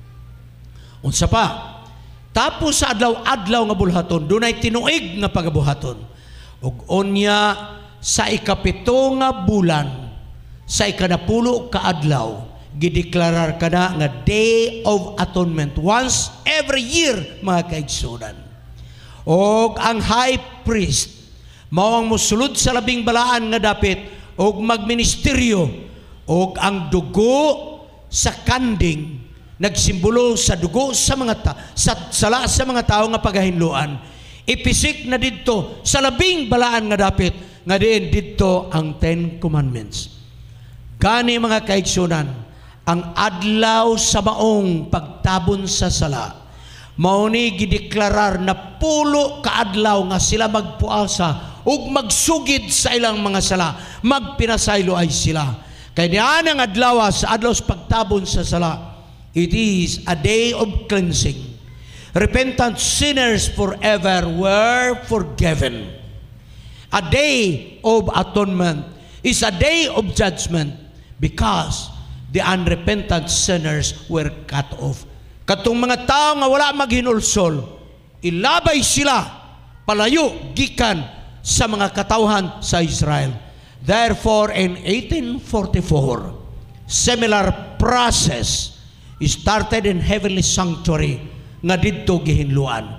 Unsa pa? Tapos sa adlaw-adlaw nga bulhaton dunay tinuig nga pagabuhaton. Ug unya sa ikapito nga bulan sa ikanapulo ka adlaw gideklarar kana nga Day of Atonement once every year mga kaigsunan. Og ang high priest mao ang mosulod sa labing balaan nga dapit og magministeryo, og ang dugo sa kanding nagsimbolo sa dugo sa mga ta sa sala sa mga tao nga pagahinluan ipisik na didto sa labing balaan nga dapit nga diin didto ang Ten Commandments. Gani mga kaigsunan, ang adlaw sa maong pagtabon sa sala mao ni gideklarar na pulo ka adlaw nga sila magpuasa ug magsugid sa ilang mga sala, magpinasaylo ay sila. Kay niana nga adlaw sa adlaw sa pagtabon sa sala, it is a day of cleansing. Repentant sinners forever were forgiven. A day of atonement is a day of judgment because the unrepentant sinners were cut off. Katong mga tao nga wala maghinulsol, ilabay sila palayo gikan sa mga katawhan sa Israel. Therefore, in eighteen forty-four, similar process started in heavenly sanctuary nga didto gihinluan.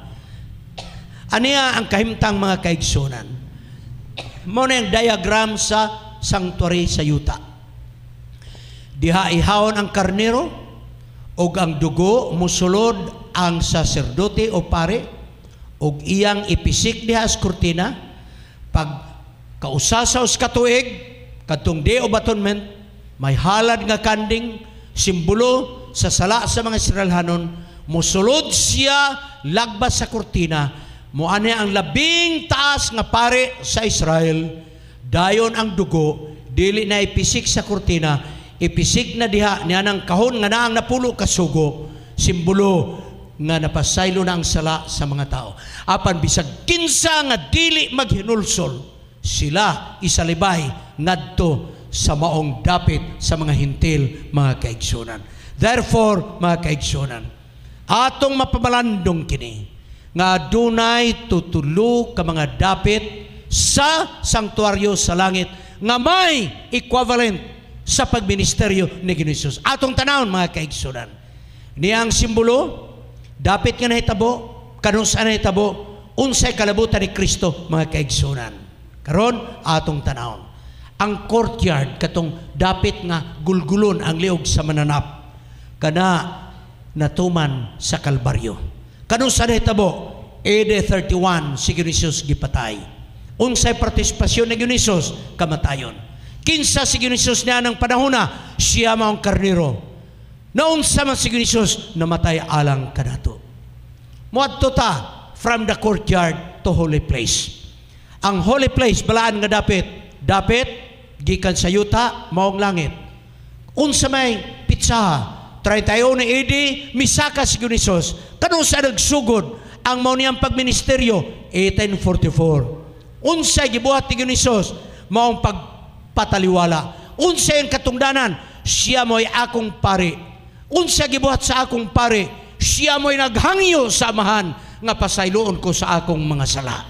Aniya ang kahimtang mga kaigsunan. Mao na ang diagram sa sanctuary sa yuta. Diha ihawon ang karnero og ang dugo musulod ang saserdote o pare og iyang ipisik diha sa kurtina pag kausasaw sa katuig kadtong Day of Atonement, may halad nga kanding simbolo sa sala sa mga Israelhanon, musulod siya lagbas sa kurtina, muani ang labing taas nga pare sa Israel, dayon ang dugo dili na ipisik sa kurtina, ipisik na diha niya ng kahon nga naang napulo kasugo, simbolo nga napasaylo na ang sala sa mga tao. Apan bisag kinsa nga dili maghinulsol, sila isalibay ngadto sa maong dapit sa mga hintil, mga kaigsunan. Therefore, mga kaigsunan, atong mapamalandong kini nga dunay tutulo ka mga dapit sa sanktuaryo sa langit nga may equivalent sa pagministeryo ni Hesus. Atong tanawon, mga kaigsunan, niyang simbolo dapit nga nahitabo, kanus ana nahitabo, unsay kalabutan ni Kristo, mga kaigsunan. Karon atong tanawon ang courtyard katong dapit nga gulgulon ang liog sa mananap kana natuman sa Kalbaryo. Kanus ana nahitabo, A D thirty-one si Hesus gipatay. Unsay partisipasyon ni Hesus, kamatayon. Kinsa si Hesus niya ng panahona, siya maong karniro. Naunsa man si Hesus, namatay alang kanato. Muadto ta from the courtyard to holy place. Ang holy place balaan nga dapit, dapit gikan sa yuta maong langit. Unsa may pitsa thirty-one A D misaka si Hesus. Kanunsa nagsugod ang mao niyang pagministeryo eighteen forty-four. Unsay gibuhat ni Hesus maong pagpataliwala. Unsay ang katungdanan, siya mo'y akong pari. Unsa gibuhat sa akong pare, siya mo'y naghangyo sa amahan nga pasayloon ko sa akong mga sala.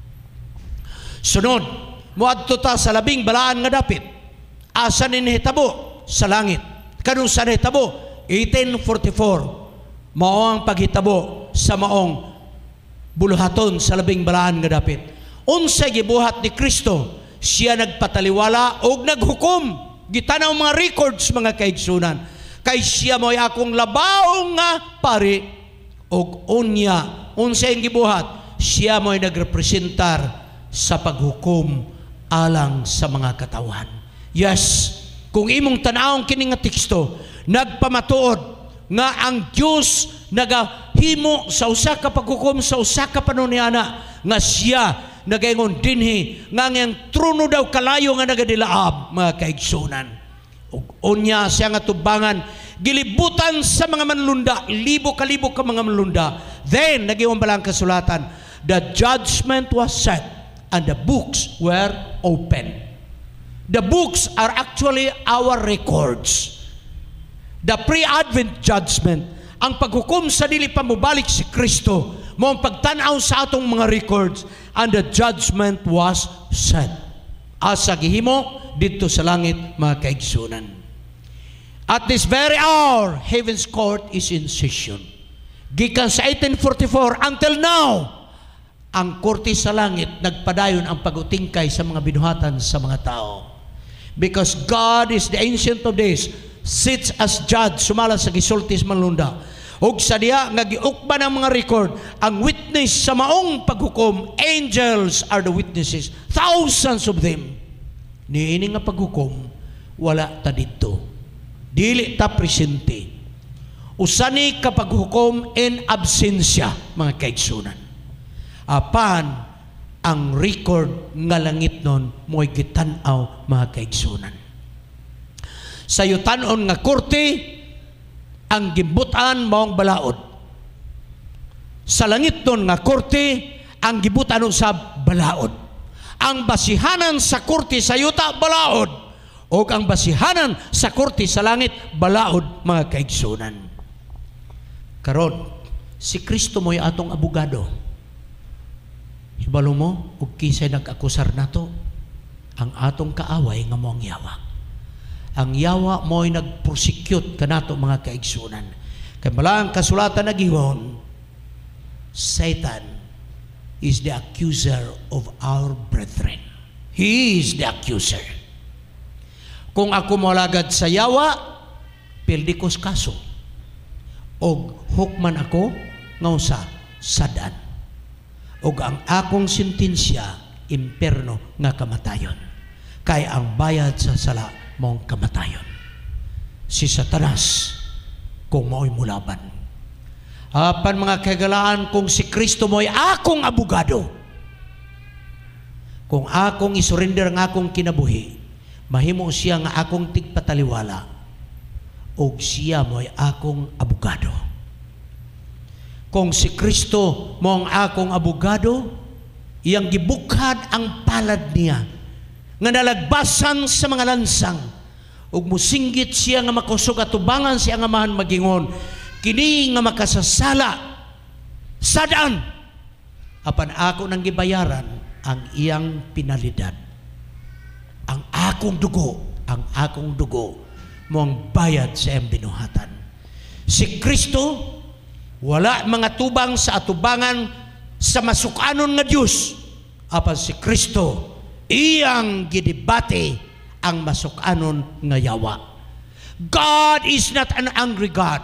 Sunod, muadto ta sa labing balaan nga dapit. Asa ni nahitabo? Sa langit. Kanung sa nahitabo? eighteen forty-four. Mao ang paghitabo sa maong buluhaton sa labing balaan nga dapit. Unsay gibuhat ni Kristo, siya nagpataliwala og naghukom. Gitanaw mga records, mga kaigsunan. Kay siya mo'y akong labaw nga pari og unya unsay ang gibuhat, siya mo'y nagrepresentar sa paghukom alang sa mga katawan. Yes, kung imong tanawon kini nga teksto, nagpamatuod nga ang Dios nagahimo sa usa ka paghukom sa usa ka panuniana nga siya nagaingon dinhi nga ang trono daw kalayo nga nagadilaab, mga kaigsunan. Ug unya siya nga tubangan gilibutan sa mga manlunda, libo kalibo ka mga manlunda. Then nagiwan balang kasulatan, the judgment was set and the books were open. The books are actually our records. The pre-advent judgment, ang paghukom sa dili pa mobalik si Kristo, mo ang pagtanaw sa atong mga records, and the judgment was set. Asa gihimo dito sa langit, mga kaigsunan. At this very hour, heaven's court is in session. Gikan sa eighteen forty-four until now, ang korte sa langit nagpadayon ang pagutingkay sa mga binuhatan sa mga tao. Because God is the ancient of days, sits as judge, sumala sa gisultis manlunda. Ug sa diha nga giukban ang mga record, ang witness sa maong paghukom, angels are the witnesses, thousands of them. Niini nga paghukom, wala ta didto. Dili ta presente. Usani ka paghukom in absensya, mga kaigsunan. Apan ang record nga langit nun mo'y gitanaw, mga kaigsunan. Sa yutanon nga korte, ang gibutan maong balaod. Sa langit nun nga korte, ang gibutan sa balaod. Ang basihanan sa korte sa yuta, balaod. O ang basihanan sa korte sa langit, balaod, mga kaigsunan. Karon, si Kristo mo'y atong abogado. Hibalo mo, ug kisay nag-akusar nato, ang atong kaaway nga mo'ng yawa. Ang yawa mo'y nag-prosecute kanato, mga kaigsunan. Kaya malang kasulatan nagiwon, Satan is the accuser of our brethren. He is the accuser. Kung ako malagad sa yawa, pildikos kaso. Og hukman ako nga usa sadan. ug ang akong sentensya imperno nga kamatayon. Kay ang bayad sa sala mong kamatayon. Si Satanas kung mao'y mulaban. Apan mga kagalaan, kung si Kristo mo'y akong abogado, kung akong isurrender ang akong kinabuhi, mahimo siya nga akong tigpataliwala, o siya mo'y akong abogado. Kung si Kristo mo ang akong abogado, iyang gibukhad ang palad niya, nga nalagbasan sa mga lansang, ug musinggit siya nga makusog atubangan siya nga mahan magingon, kini nga makasasala, sadaan, apan ako nang gibayaran ang iyang pinalidad. Ang akong dugo, ang akong dugo, mong bayad sa iyang binuhatan. Si Kristo, wala mga tubang sa atubangan sa masukanon nga Diyos. Apan si Kristo, iyang gidibate ang masukanon nga yawa. God is not an angry God.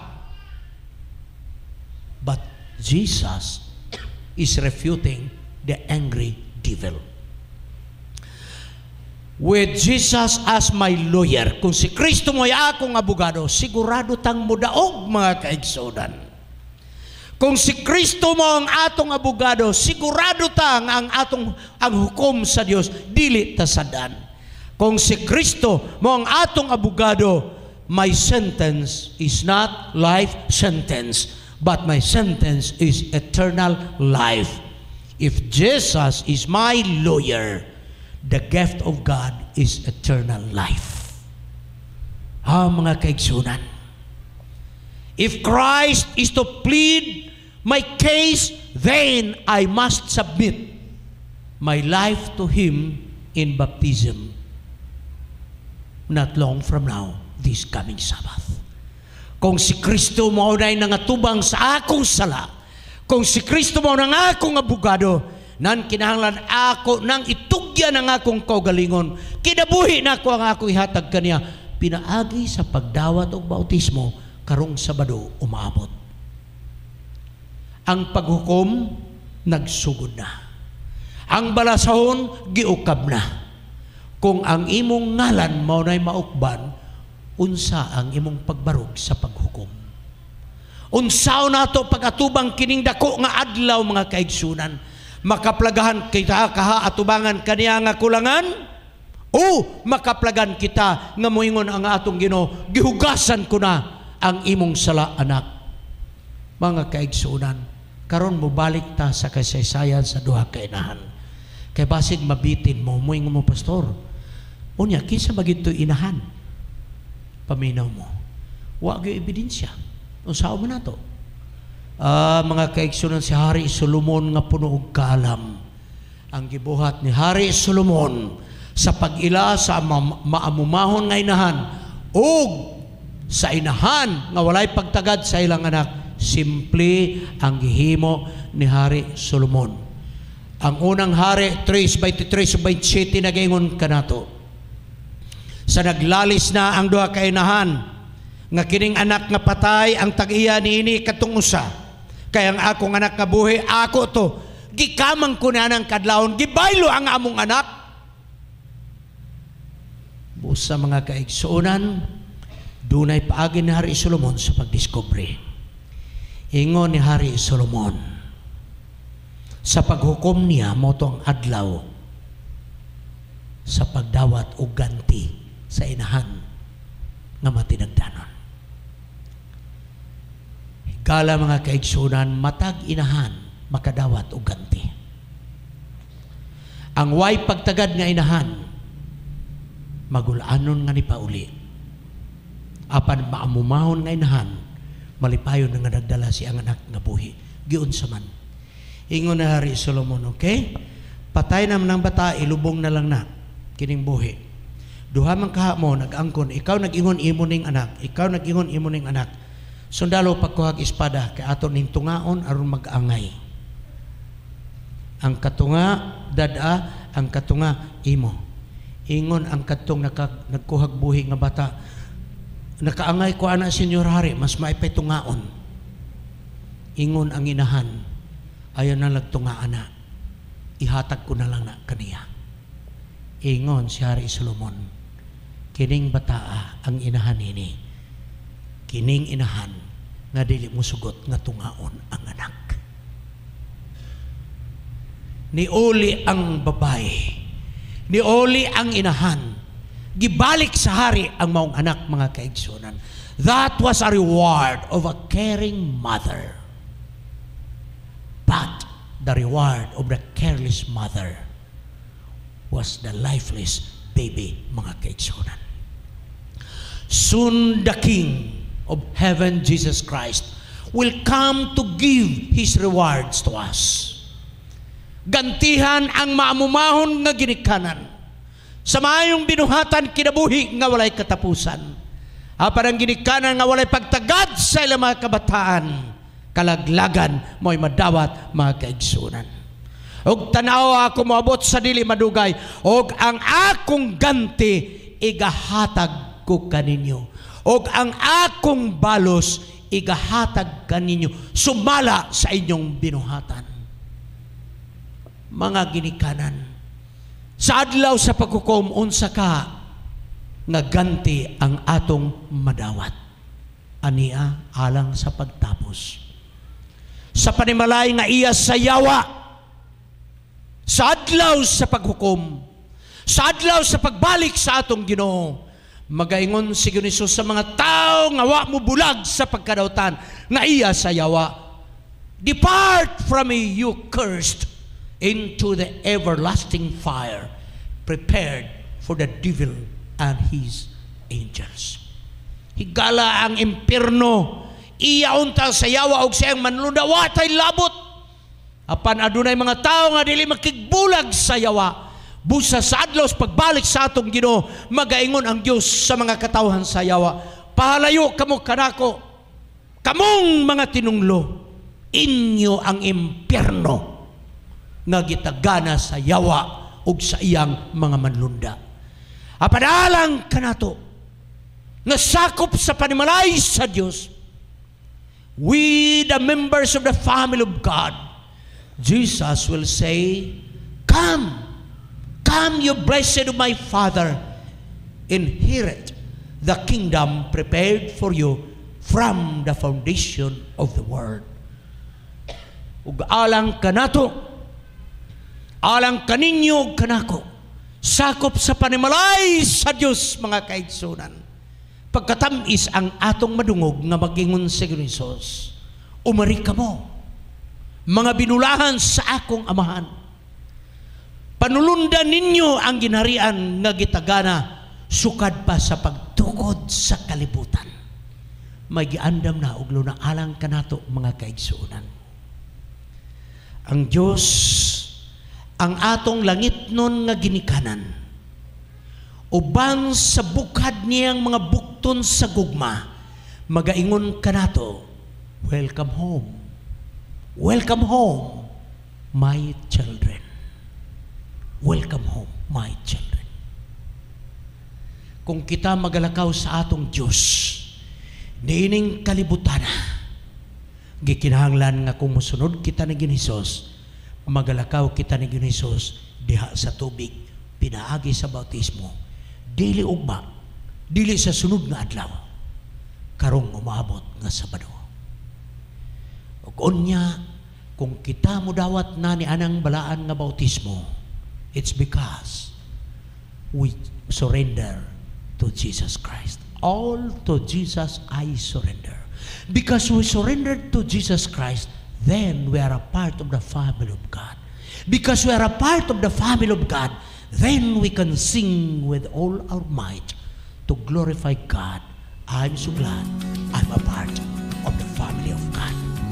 But Jesus is refuting the angry devil. With Jesus as my lawyer, kung si Kristo mo'y akong abogado, sigurado tang mudaog mga kaigsunan. Kung si Kristo mo ang atong abogado, sigurado tang ang atong ang hukom sa Dios dili ta sadan. Kung si Kristo mo ang atong abogado, my sentence is not life sentence, but my sentence is eternal life. If Jesus is my lawyer, the gift of God is eternal life. Ha mga kaigsunan. If Christ is to plead my case, then I must submit my life to Him in baptism. Not long from now, this coming Sabbath. Kung si Kristo mo na'y nangatubang sa akong sala, kung si Kristo mo nang akong abogado, nan kinahanglan ako nang itugyan ang akong kaugalingon, kinabuhi na ako ang akong ihatag kaniya, pinaagi sa pagdawat o bautismo, karong Sabado umaabot. Ang paghukom, nagsugod na. Ang balasahon, giukab na. Kung ang imong ngalan mao na'y maukban, unsa ang imong pagbarog sa paghukom? Unsaw nato pagatubang kining dako nga adlaw mga kaigsunan? Makaplagahan kita kaha atubangan kaniya nga kulangan? O makaplagan kita nga moingon ang atong Ginoo, gihugasan ko na ang imong sala anak. Mga kaigsunan, karon mo balik ta sa kasaysayan sa duha ka inahan. Kay basig mabitin mo, moingon mo pastor, unya kinsa magid to inahan? Paminaw mo. Wa gyud ebidensya. Unsaon man nato? Ah, mga kaigsunan, si Hari Solomon nga puno og kaalam. Ang gibuhat ni Hari Solomon sa pag-ila sa ma- maamumahon nga inahan ug sa inahan nga walay pagtagad sa ilang anak, simple ang gihimo ni Hari Solomon. Ang unang Hari three twenty-three to twenty-seven nagaingon kanato, sa naglalis na ang duha ka inahan, nga kining anak nga patay ang tag-iya niini katong usa, kay ang akong anak nga buhi ako to, gikamang ko na ng kadlawon, gibaylo ang among anak. Busa mga kaigsuonan, dunay paagi ni Hari Solomon sa pagdiskubre. Ingon ni Hari Solomon, sa paghukom niya mo ang adlaw sa pagdawat o ganti sa inahan nga matinagdanon. Higala mga kaigsunan, matag inahan makadawat o ganti. Ang way pagtagad nga inahan, magulanon nga ni pauli. Apan maamumahon nga inahan, malipayon nga nagdala si ang anak nga buhi. Giun sa man. Ingon na Hari Solomon, okay? Patay naman ng bata, ilubong na lang na kining buhi. Duha man kaha mo, nag-angkon, ikaw nag-ingon imo ning anak, ikaw nag-ingon imo ning anak. Sundalo pagkuhag espada, kay ato ning tungaon aron mag-angay. Ang katunga, dada, ang katunga, imo. Ingon ang katong naka, nagkuhag buhi nga bata, nakaangay ko ana Senyor Hari, mas maipay tungaon. Ingon ang inahan, ayaw na nagtungaan na. ihatag ko na lang na kaniya. Ingon si Hari Solomon, kining bataa ang inahan nini, kining inahan nga dili mo sugot nga tungaon ang anak. Niuli ang babae, niuli ang inahan, gibalik sa hari ang maong anak, mga kaigsunan. That was a reward of a caring mother. But the reward of the careless mother was the lifeless baby, mga kaigsunan. Soon the King of heaven, Jesus Christ, will come to give His rewards to us. Gantihan ang maamumahon nga ginikanan sa mayong binuhatan kinabuhi nga walay katapusan. Apan ang ginikanan nga walay pagtagad sa ilang mga kabataan, kalaglagan mo'y madawat, mga kaigsunan. Og tanaw ako moabot sa dili madugay, og ang akong ganti igahatag ko kaninyo, og ang akong balos igahatag kaninyo, sumala sa inyong binuhatan. Mga ginikanan, sa adlaw sa paghukom, unsa ka nga ganti ang atong madawat. Ania alang sa pagtapos. Sa panimalay nga iya sa yawa, sa adlaw sa paghukom, sa adlaw sa pagbalik sa atong Ginoo, magaingon si Hesus sa mga tao nga wa mo bulag sa pagkadautan nga iya sa yawa, depart from me, you cursed, into the everlasting fire prepared for the devil and his angels. Higala ang impierno, iya unta sa yawa og siyang manlunda, watay labot. Apan adunay mga tao nga dili makigbulag sa yawa, busa sa adlaw sa pagbalik sa atong Ginoo, magaingon ang Dios sa mga katawhan sa yawa, pahalayo kamo kanako, kamong mga tinunglo, inyo ang impierno nga gitagana sa yawa ug sa iyang mga manlunda. Apadalang kanato nga sakop sa panimalay sa Dios, we the members of the family of God, Jesus will say, come, come you blessed of my Father, inherit the kingdom prepared for you from the foundation of the world. Ug alang kanato, alang kaninyo kanako, sakop sa panimalay sa Dios, mga kaigsunan. Pagkatamis ang atong madungog nga magingon sa Hesus, umari ka mo, mga binulahan sa akong amahan. Panulundan ninyo ang ginharian nga gitagana, sukad pa sa pagtukod sa kalibutan. May giandam na ug na alang kanato, mga kaigsunan. Ang Dios, ang atong langit nun nga ginikanan, uban sa bukad niyang mga bukton sa gugma, magaingon kanato, welcome home, welcome home, my children, welcome home, my children. Kung kita magalakaw sa atong Diyos, niining kalibutan, gikinahanglan nga kung musunod kita ni Hesus, magalakaw kita ni Hesus diha sa tubig, pinaagi sa bautismo, dili ugma, dili sa sunod nga adlaw, karong umaabot nga Sabado. Ug unya, kung kita mo dawat na ni anang balaan nga bautismo, it's because we surrender to Jesus Christ. All to Jesus I surrender. Because we surrendered to Jesus Christ, then we are a part of the family of God. Because we are a part of the family of God, then we can sing with all our might to glorify God. I'm so glad I'm a part of the family of God.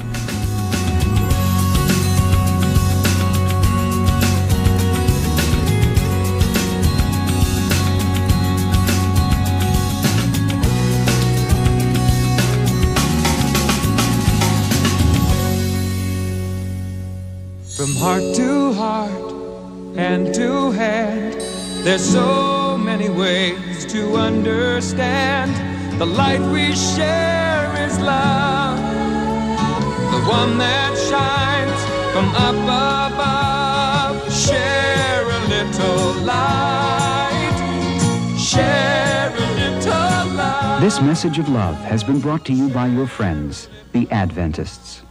From heart to heart, hand to hand, there's so many ways to understand. The light we share is love, the one that shines from up above, little light. Share a little light. This message of love has been brought to you by your friends, the Adventists.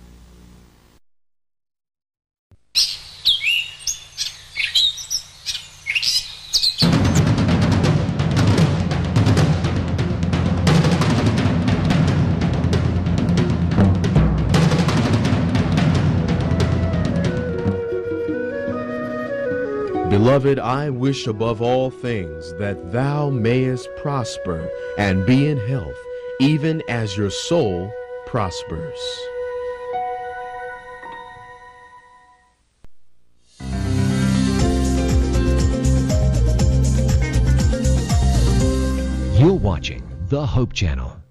Beloved, I wish above all things that thou mayest prosper and be in health, even as your soul prospers. You're watching The Hope Channel.